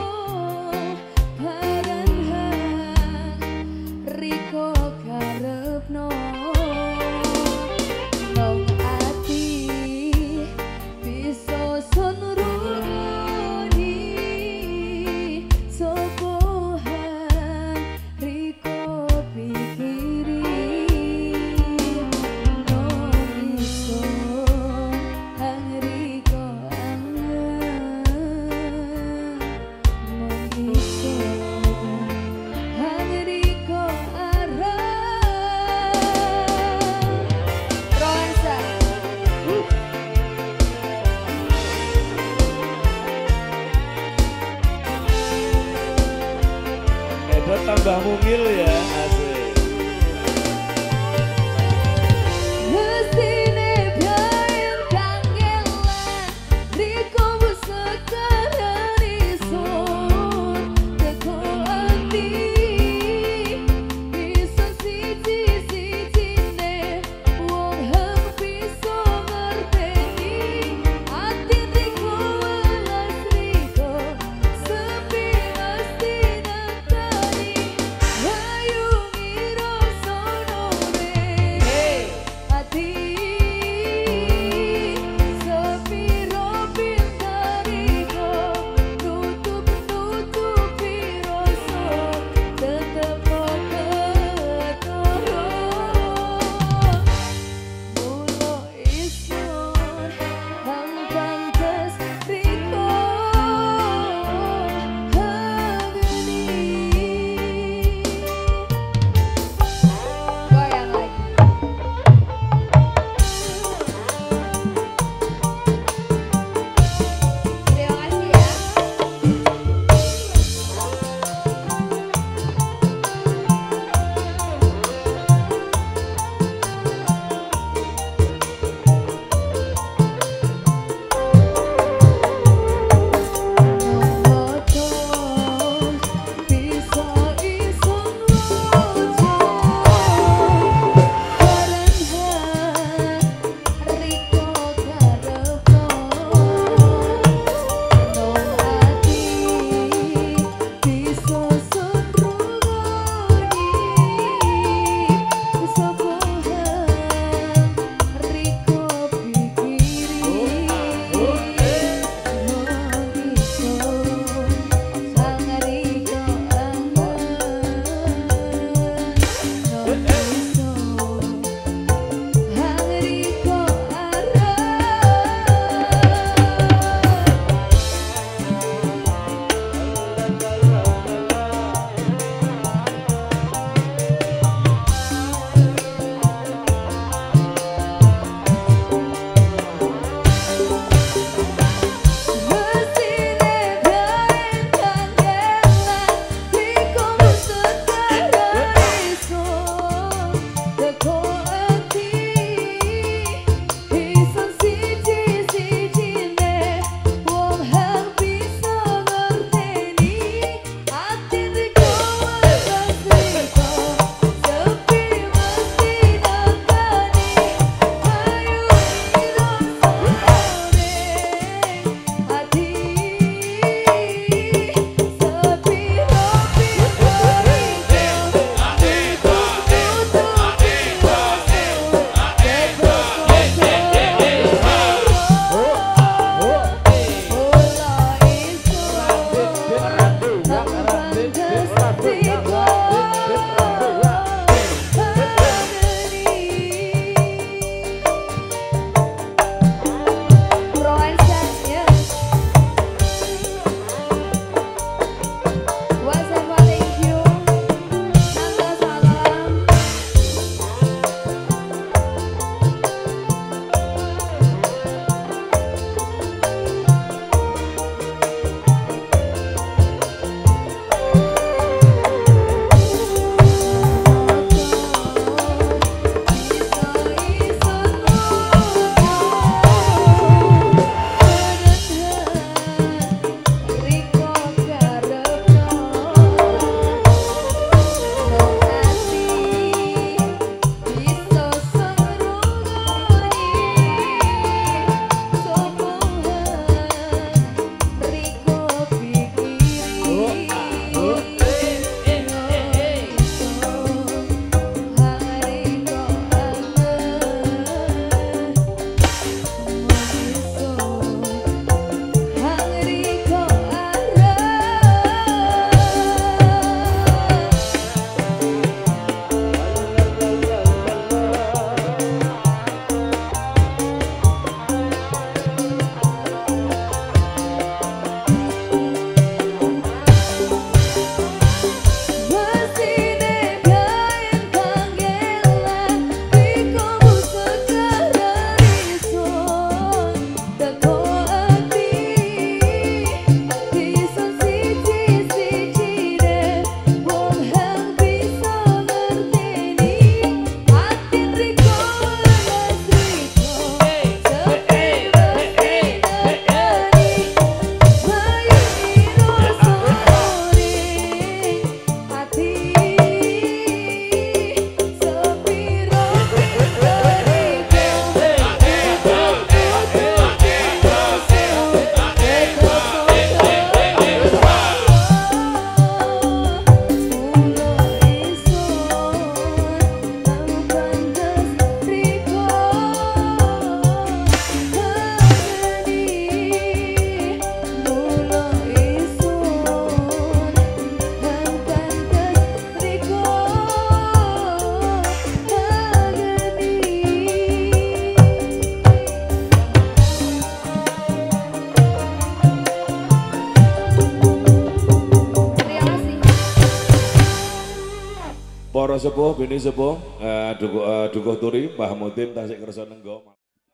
para sepuh, bini sepuh, dukuh turi, Mbah Mutin, tasik kersa nenggo.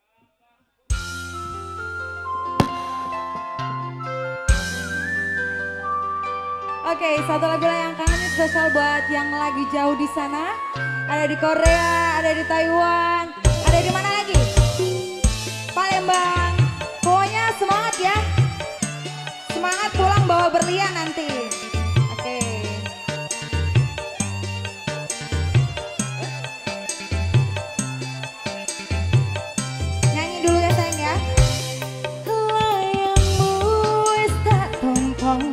Oke, satu lagu yang kangen ini spesial buat yang lagi jauh di sana. Ada di Korea, ada di Taiwan, ada di mana lagi? Palembang. Pokoknya semangat ya. Semangat pulang bawa berlian nanti. Oke. Nyanyi dulu ya sayang ya. Layangmu wis tak tompong.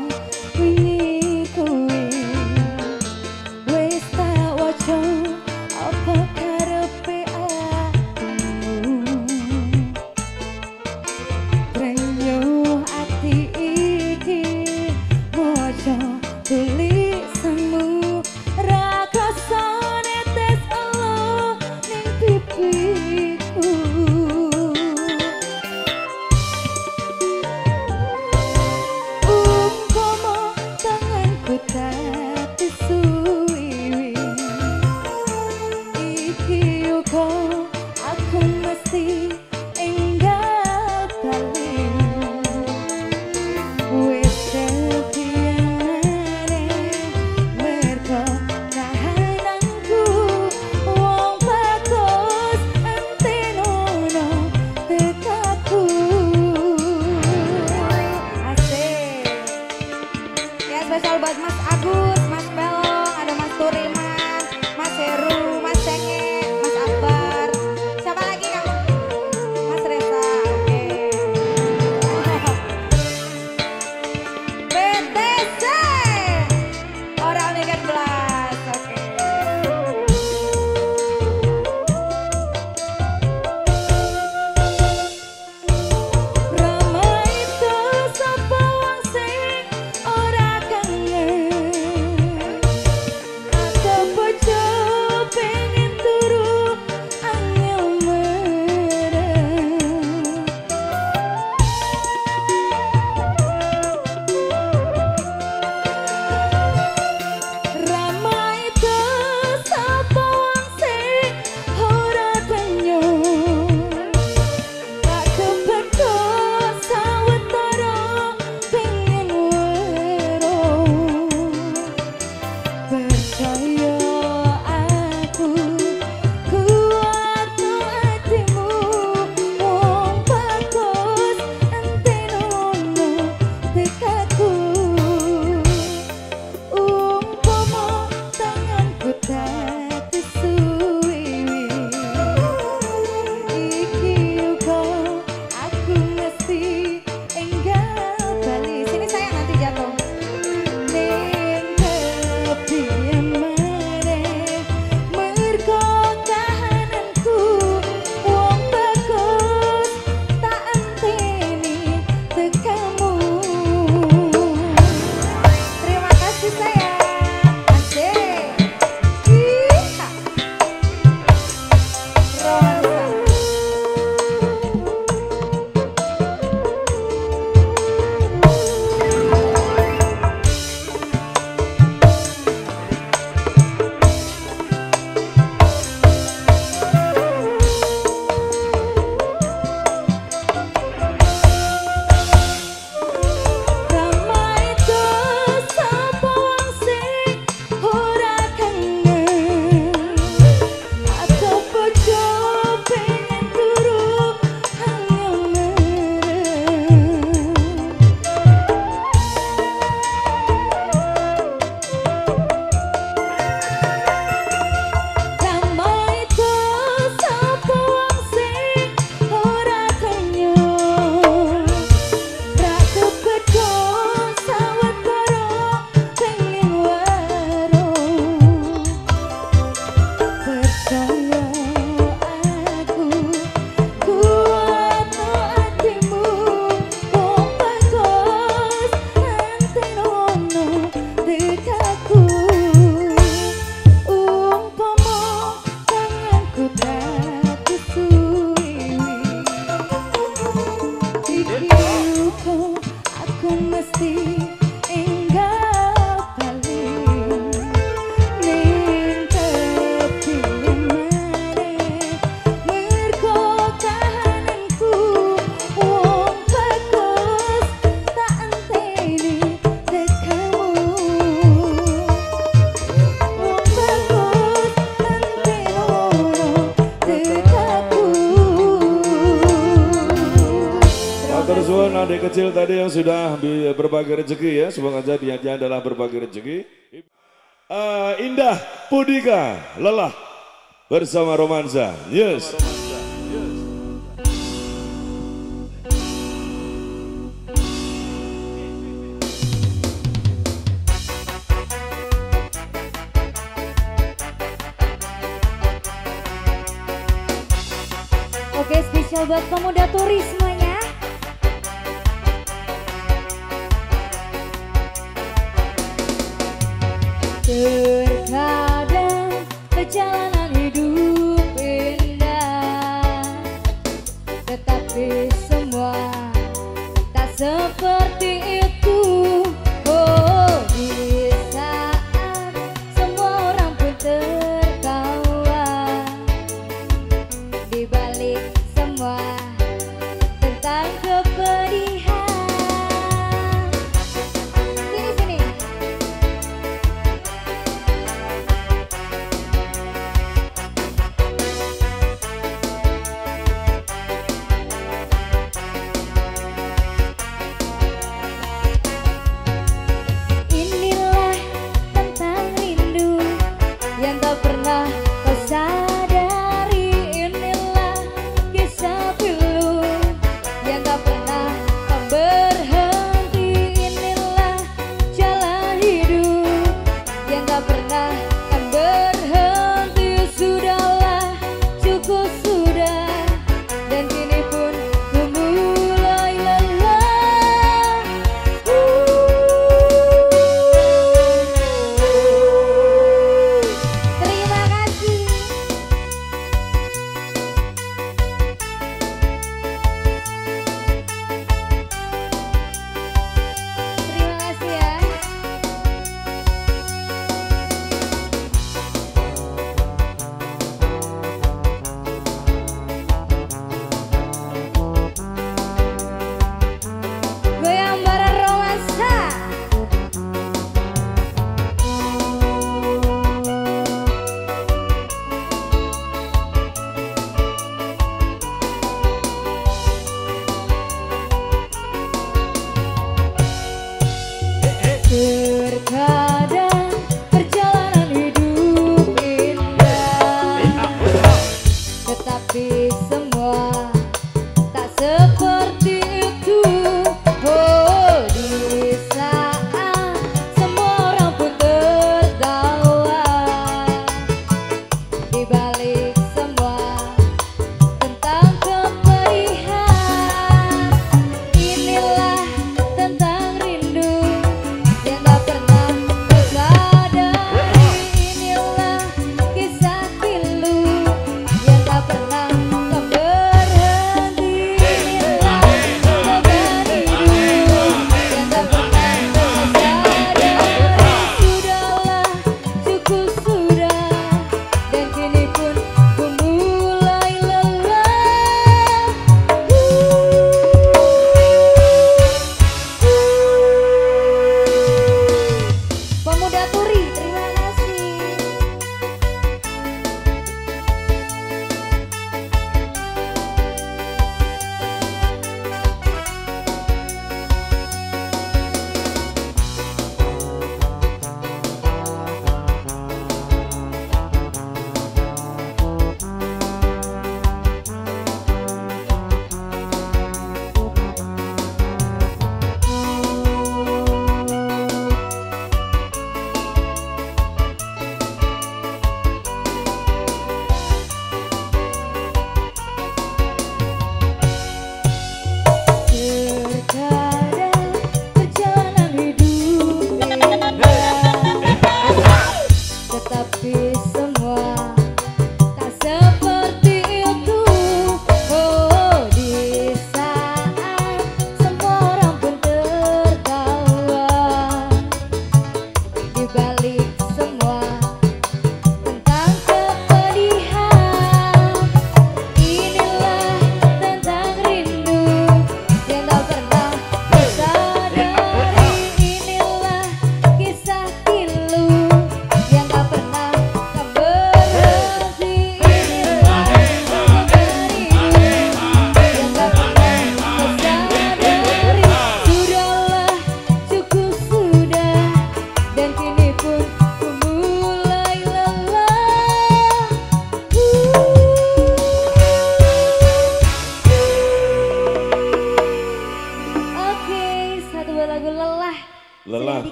Spesial buat Mas Agus, Mas Belong, ada Mas Turiman, Mas Heru, Mas Cenge, Mas Akbar. Siapa lagi kamu? Mas Reza, oke. BTC, Oral Niket Belas, oke. Mesti enggak balik ning adik kecil tadi yang sudah berbagi rezeki ya, semoga saja dia adalah berbagi rezeki. Indah Pudika Lelah bersama Romansa. Yes. Oke, spesial buat pemuda turis semuanya. Terkadang perjalanan hidup indah, tetapi semua tak seperti itu. Oh, di saat semua orang pun tertawa, di balik semua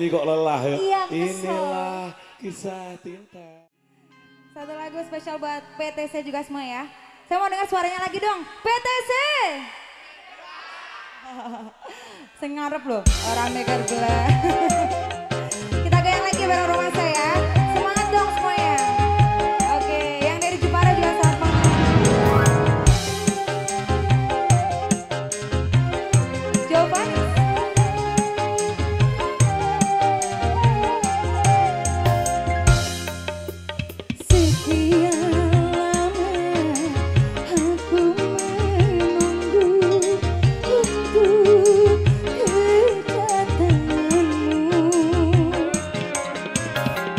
nyanyi kok lelah ya. Iya, kesel. Inilah kisah cinta. Satu lagu spesial buat PTC juga semua ya. Saya mau dengar suaranya lagi dong. PTC. Saya ngarep loh orang negar gula. Kita goyang lagi bareng rumah saya. Semangat dong semuanya. Oke, yang dari Jepara juga selamat malam. Giovanni. Sekian lama aku menunggu untuk kedatanganmu.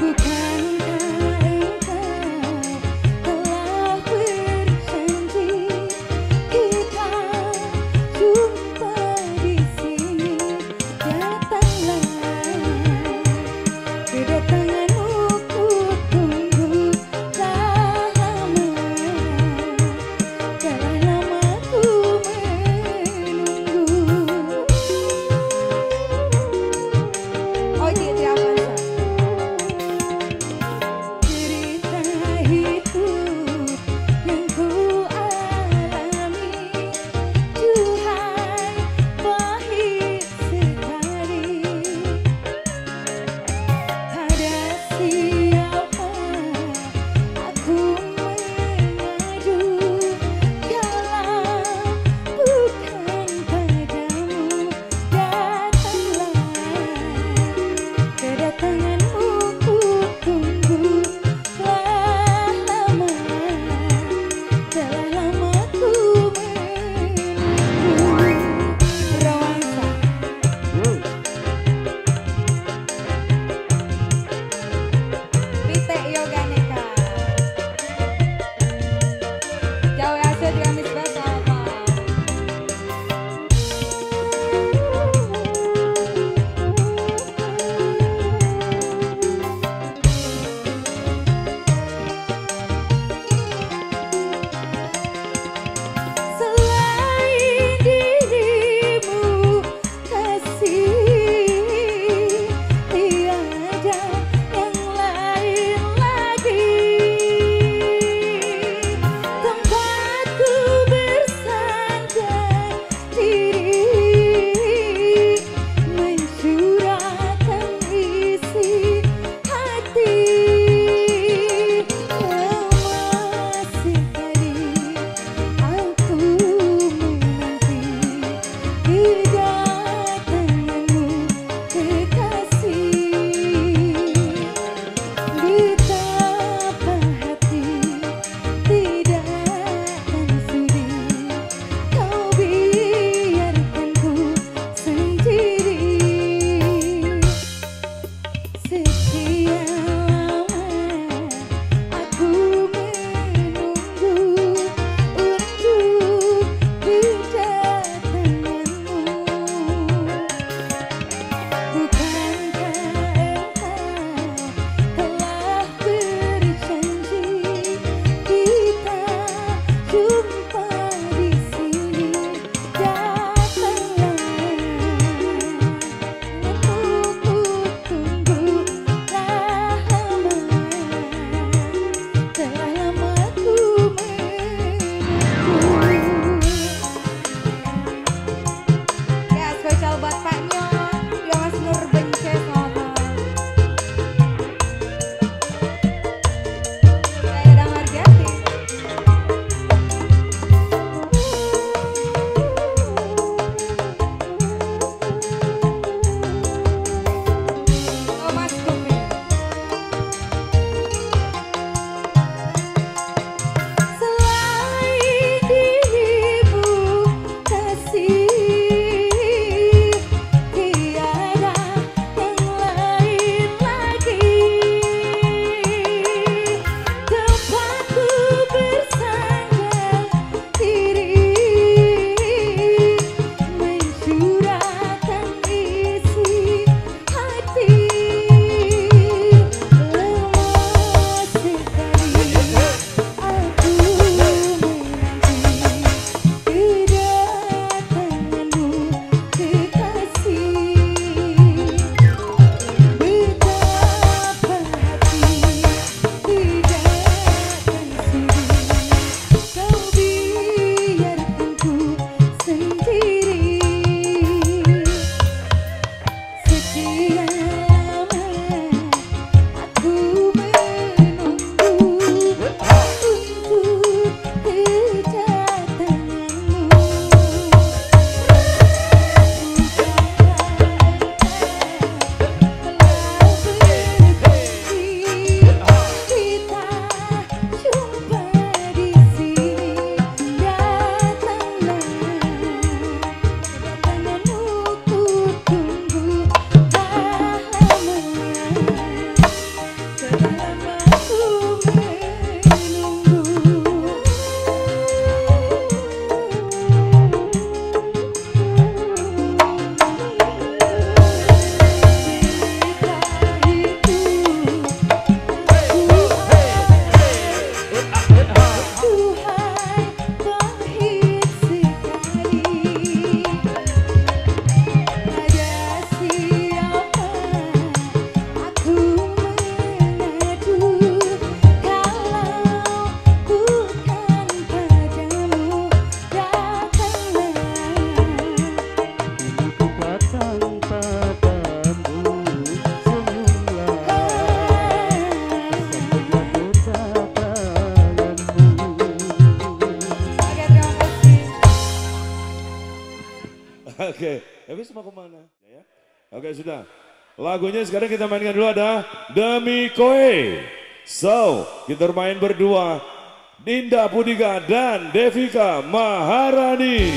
Oke, habis mau kemana? Ya. Oke sudah. Lagunya sekarang kita mainkan dulu ada Demi Koe. So, kita main berdua. Dinda Pudika dan Devika Maharani.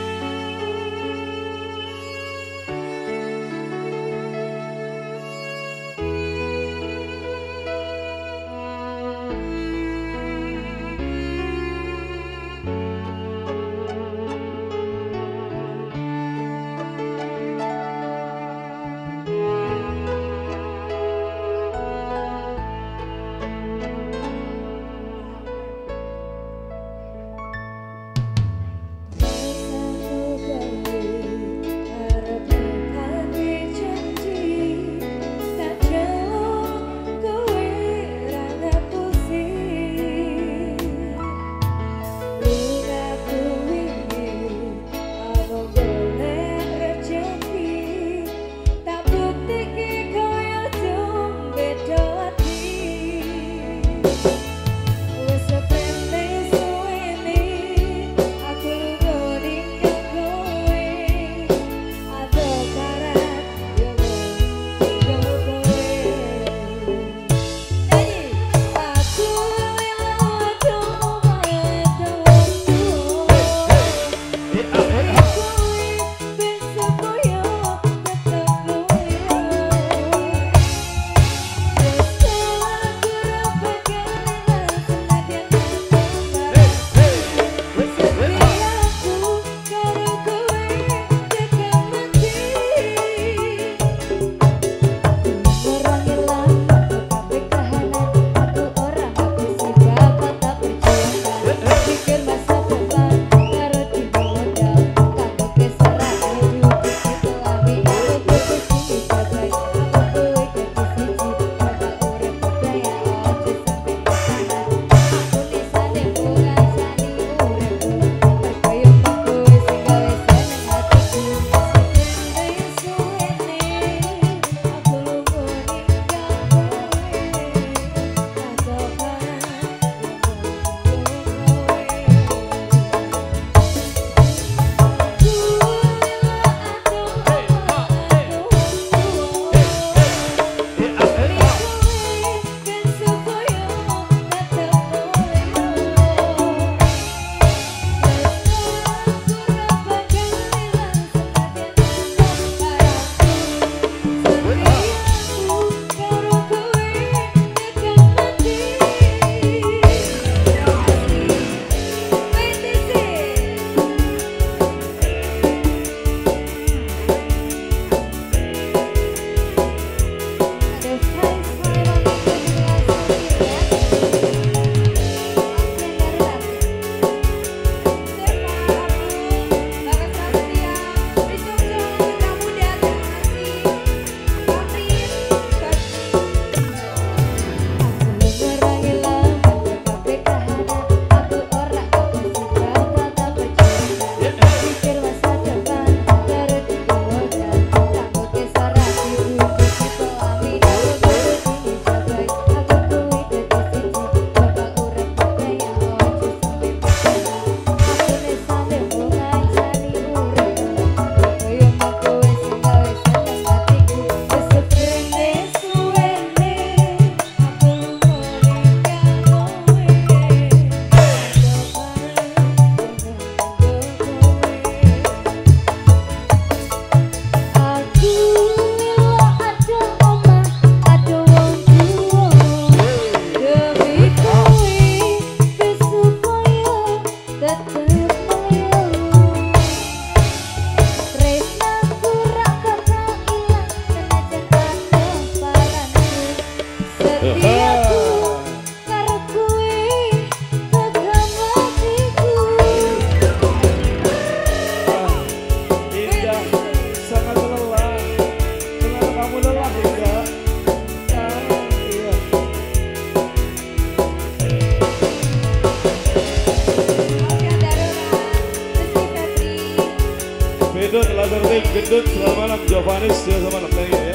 Gendut, selamat malam. Jovanis, selamat malam. Thank you ya.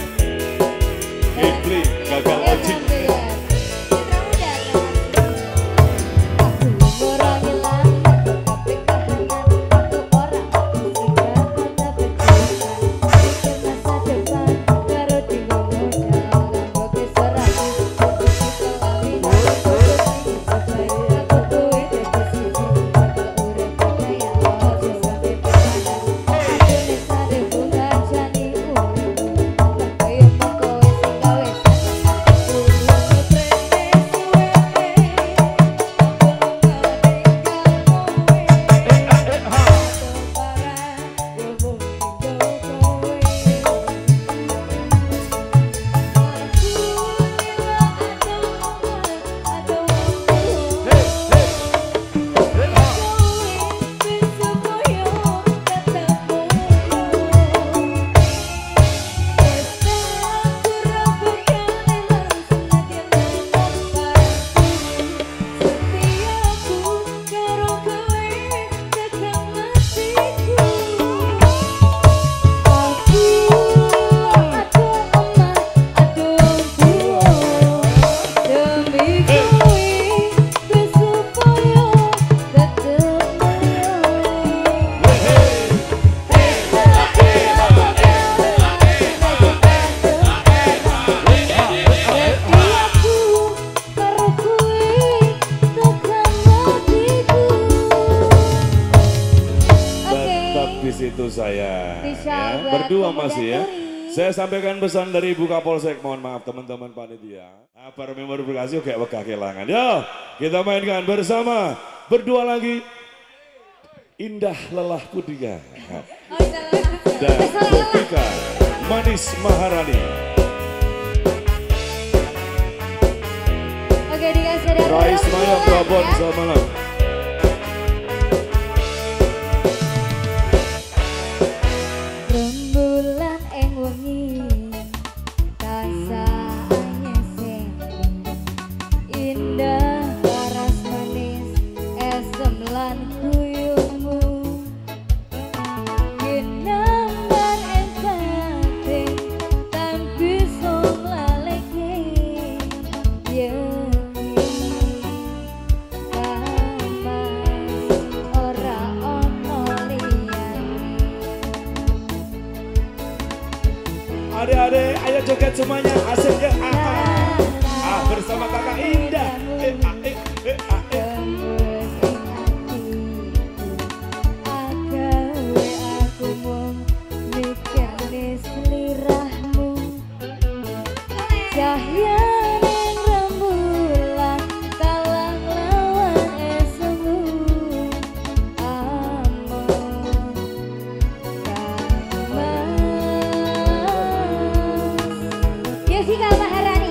Gameplay, gagal ojek. untuk saya. Spesial Ya, buat berdua pemuda masih ya. Turi. Saya sampaikan pesan dari Ibu Kapolsek, mohon maaf teman-teman panitia. Para member berkasih kayak wegah kelangan. Yo, kita mainkan bersama, berdua lagi. Indah lelahku dia. Oh, bisa lelah. Dan Bupika Manis Maharani. Oke, dikasih dari Rais Maya Prabon, selamat malam. Rembulan ing wengi rasane sing indah paras manis esem lan guyungmu ginambar ing kanting tan bisa nglaleke yengi kapas ora ono liyane. Adik-adik, ayo joget semuanya, asik ya. Bersama kakak Indah. Tembus ing atiku, agawe aku mung mikirne slirahmu. Cahyaning rembulan talang lawan esemu. Amon Kamas Jessica Maharani.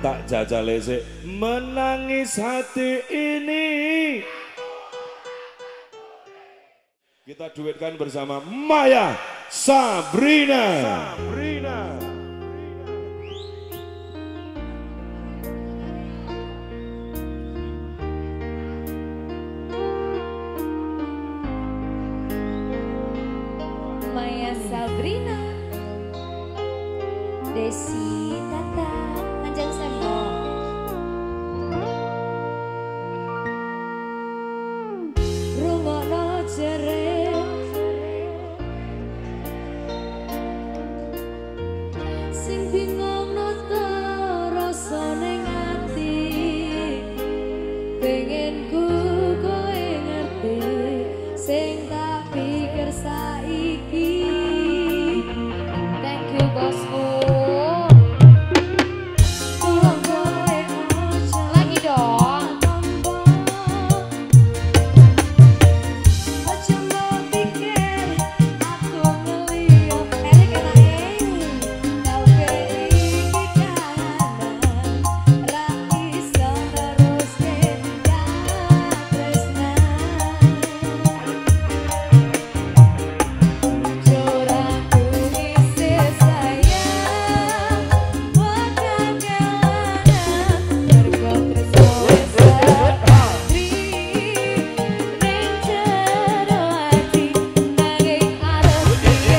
tak jajal sik menangis hati ini. Kita duetkan bersama Maya Sabrina. Maya Sabrina, Desi Tata, Anjang Sembo. Rungokno jere, sing bingung nata rasa ning ati, pengen ku kowe ngerti, sing tak pikir saiki. Thank you bosku. Lagi dong. Aja mau pikir aku ngeliat erik enae. Kau keiki kahanan ra iso neruske tresnan. Joraku isi sayang wakang kelanan mergo tresno wis patri ning jero ati nanging arep piye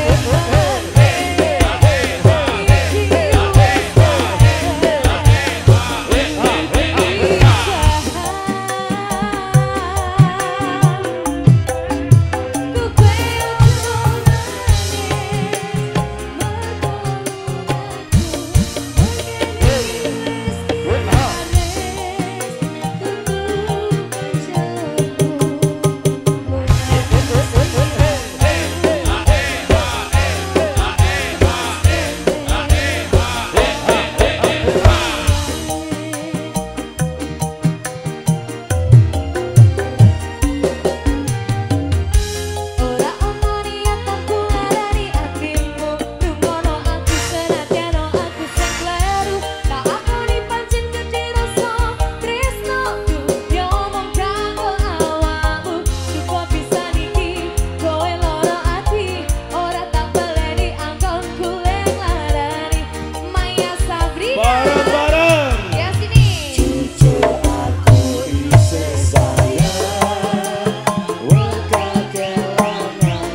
ora omoni ataku ngarani atimu dungono aku senadyan aku sing kleru tak akoni pancen gedhe rasa tresnoku yo mung kanggo awakmu cukup bisa niki kowe lara ati ora tak baleni anggonku leng larani Maya Sabrina Bareng-bareng. ya sini Jujur aku isi sayang wakang kelanan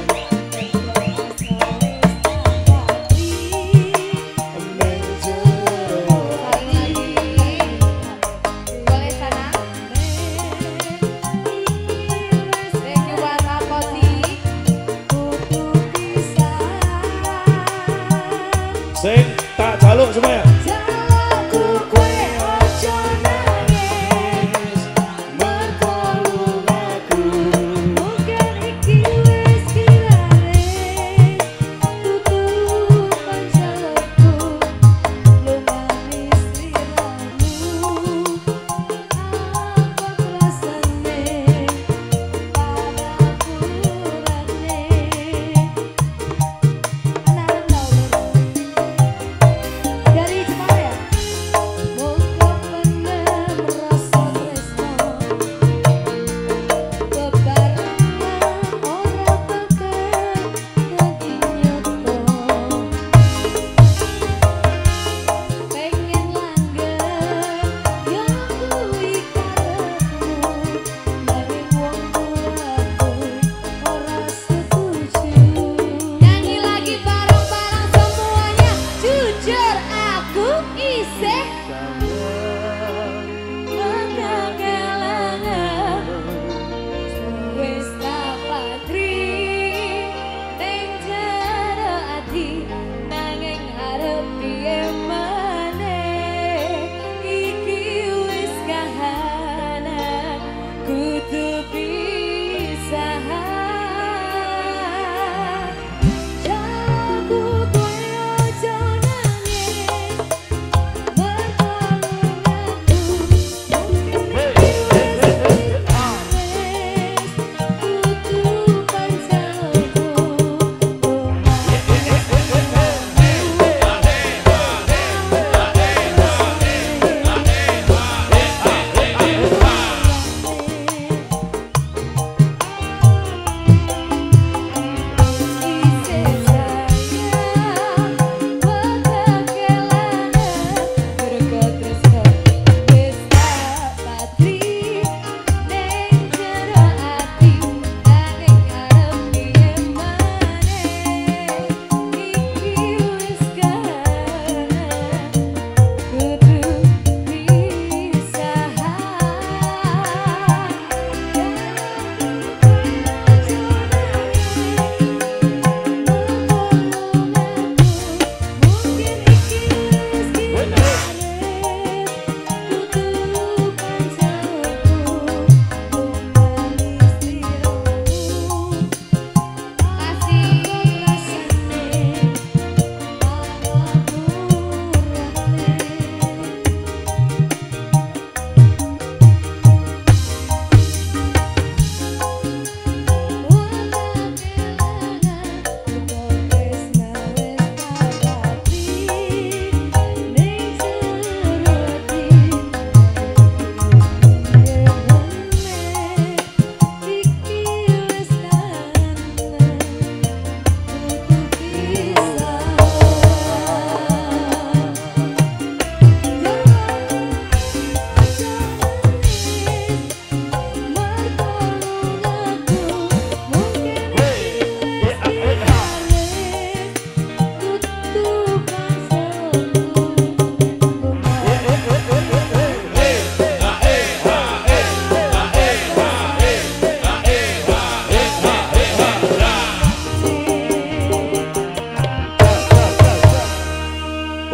ning jero boleh sana thank you buat Rapoti sing tak jaluk semuanya. Jalukku kowe ojo nangis mergo lumaku mungkin iki wis kilane tutupan jalukku lumanis liramu apa rasane padaku rane anak dari Jepara ya. Monggo penem rasa tresno bebarengan ora bakal dadi nyoto pengen langgeng yo kuwi karepmu nanging wong tuaku ora setuju nyanyi lagi bareng-bareng semuanya jujur aku isih bakal kelangan wis tak patri ning jero ati nanging arep piye maneh iki wis kahanan kudu pisahan jalukku kowe ojo nangis mergo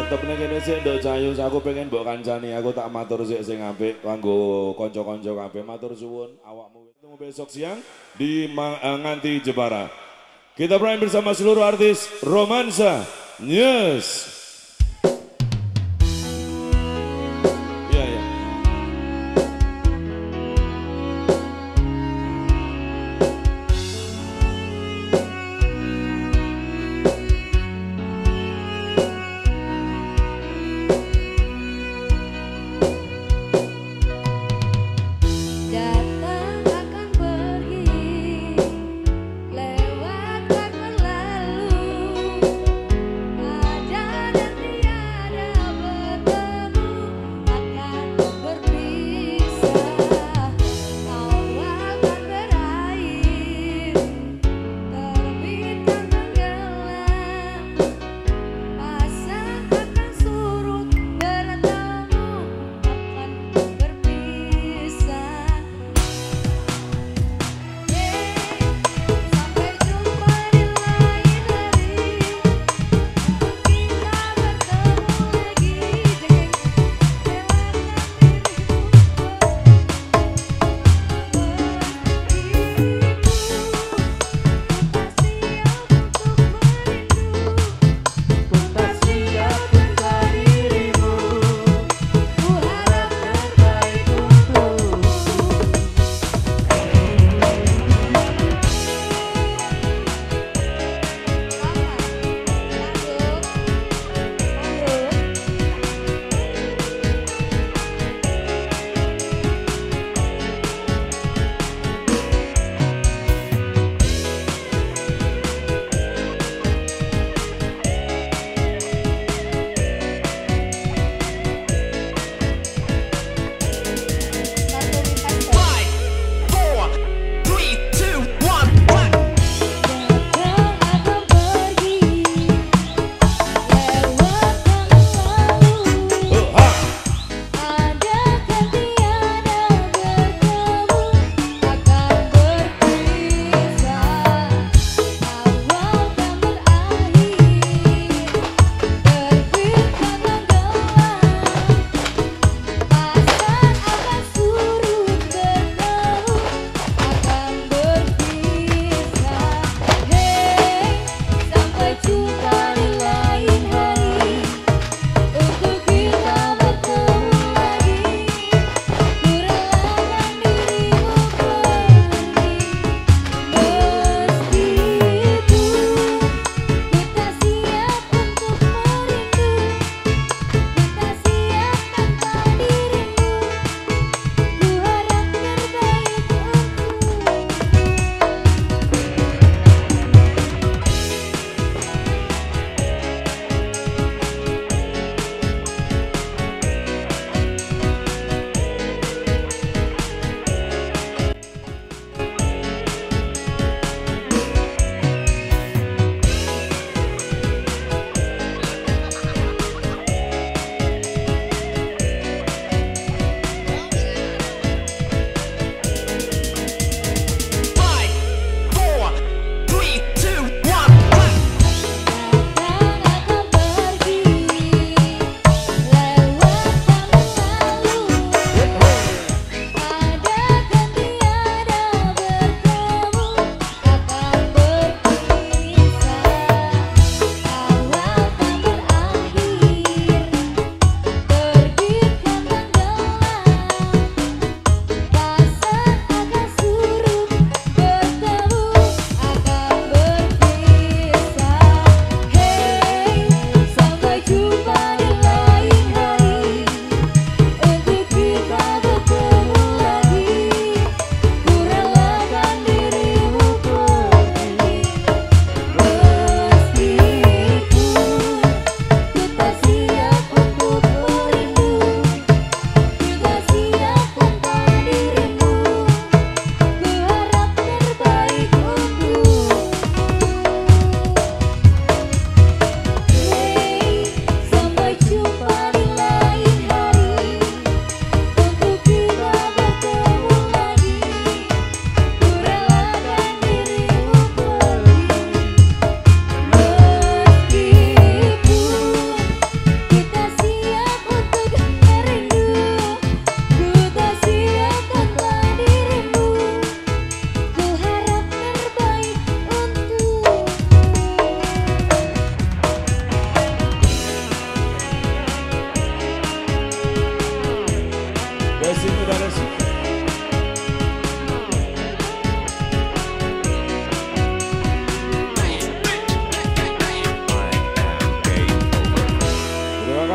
tetep ning kene sik nduk Cayus aku pengen mbok kancani aku tak matur sik sing apik kanggo kanca-kanca kabeh matur suwun awakmu ketemu besok siang di nganti Jepara. Kita bermain bersama seluruh artis Romansa News. Iya ya. Datang akan pergi, lewat tak berlalu. Ada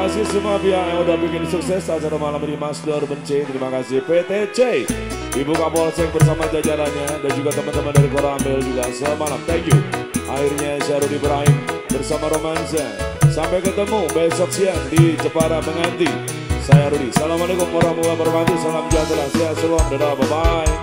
kasih semua pihak yang udah bikin sukses acara malam ini. Mas Dorben C, terima kasih PTC, Ibu Kapolsek bersama jajarannya, dan juga teman-teman dari Koramil juga. Selamat malam, thank you. Akhirnya Syarul Ibrahim bersama Romansa. Sampai ketemu besok siang di Jepara Penganti. Saya Rudi. Assalamualaikum warahmatullahi wabarakatuh. Salam sejahtera, sehat selalu. Dadah, bye-bye.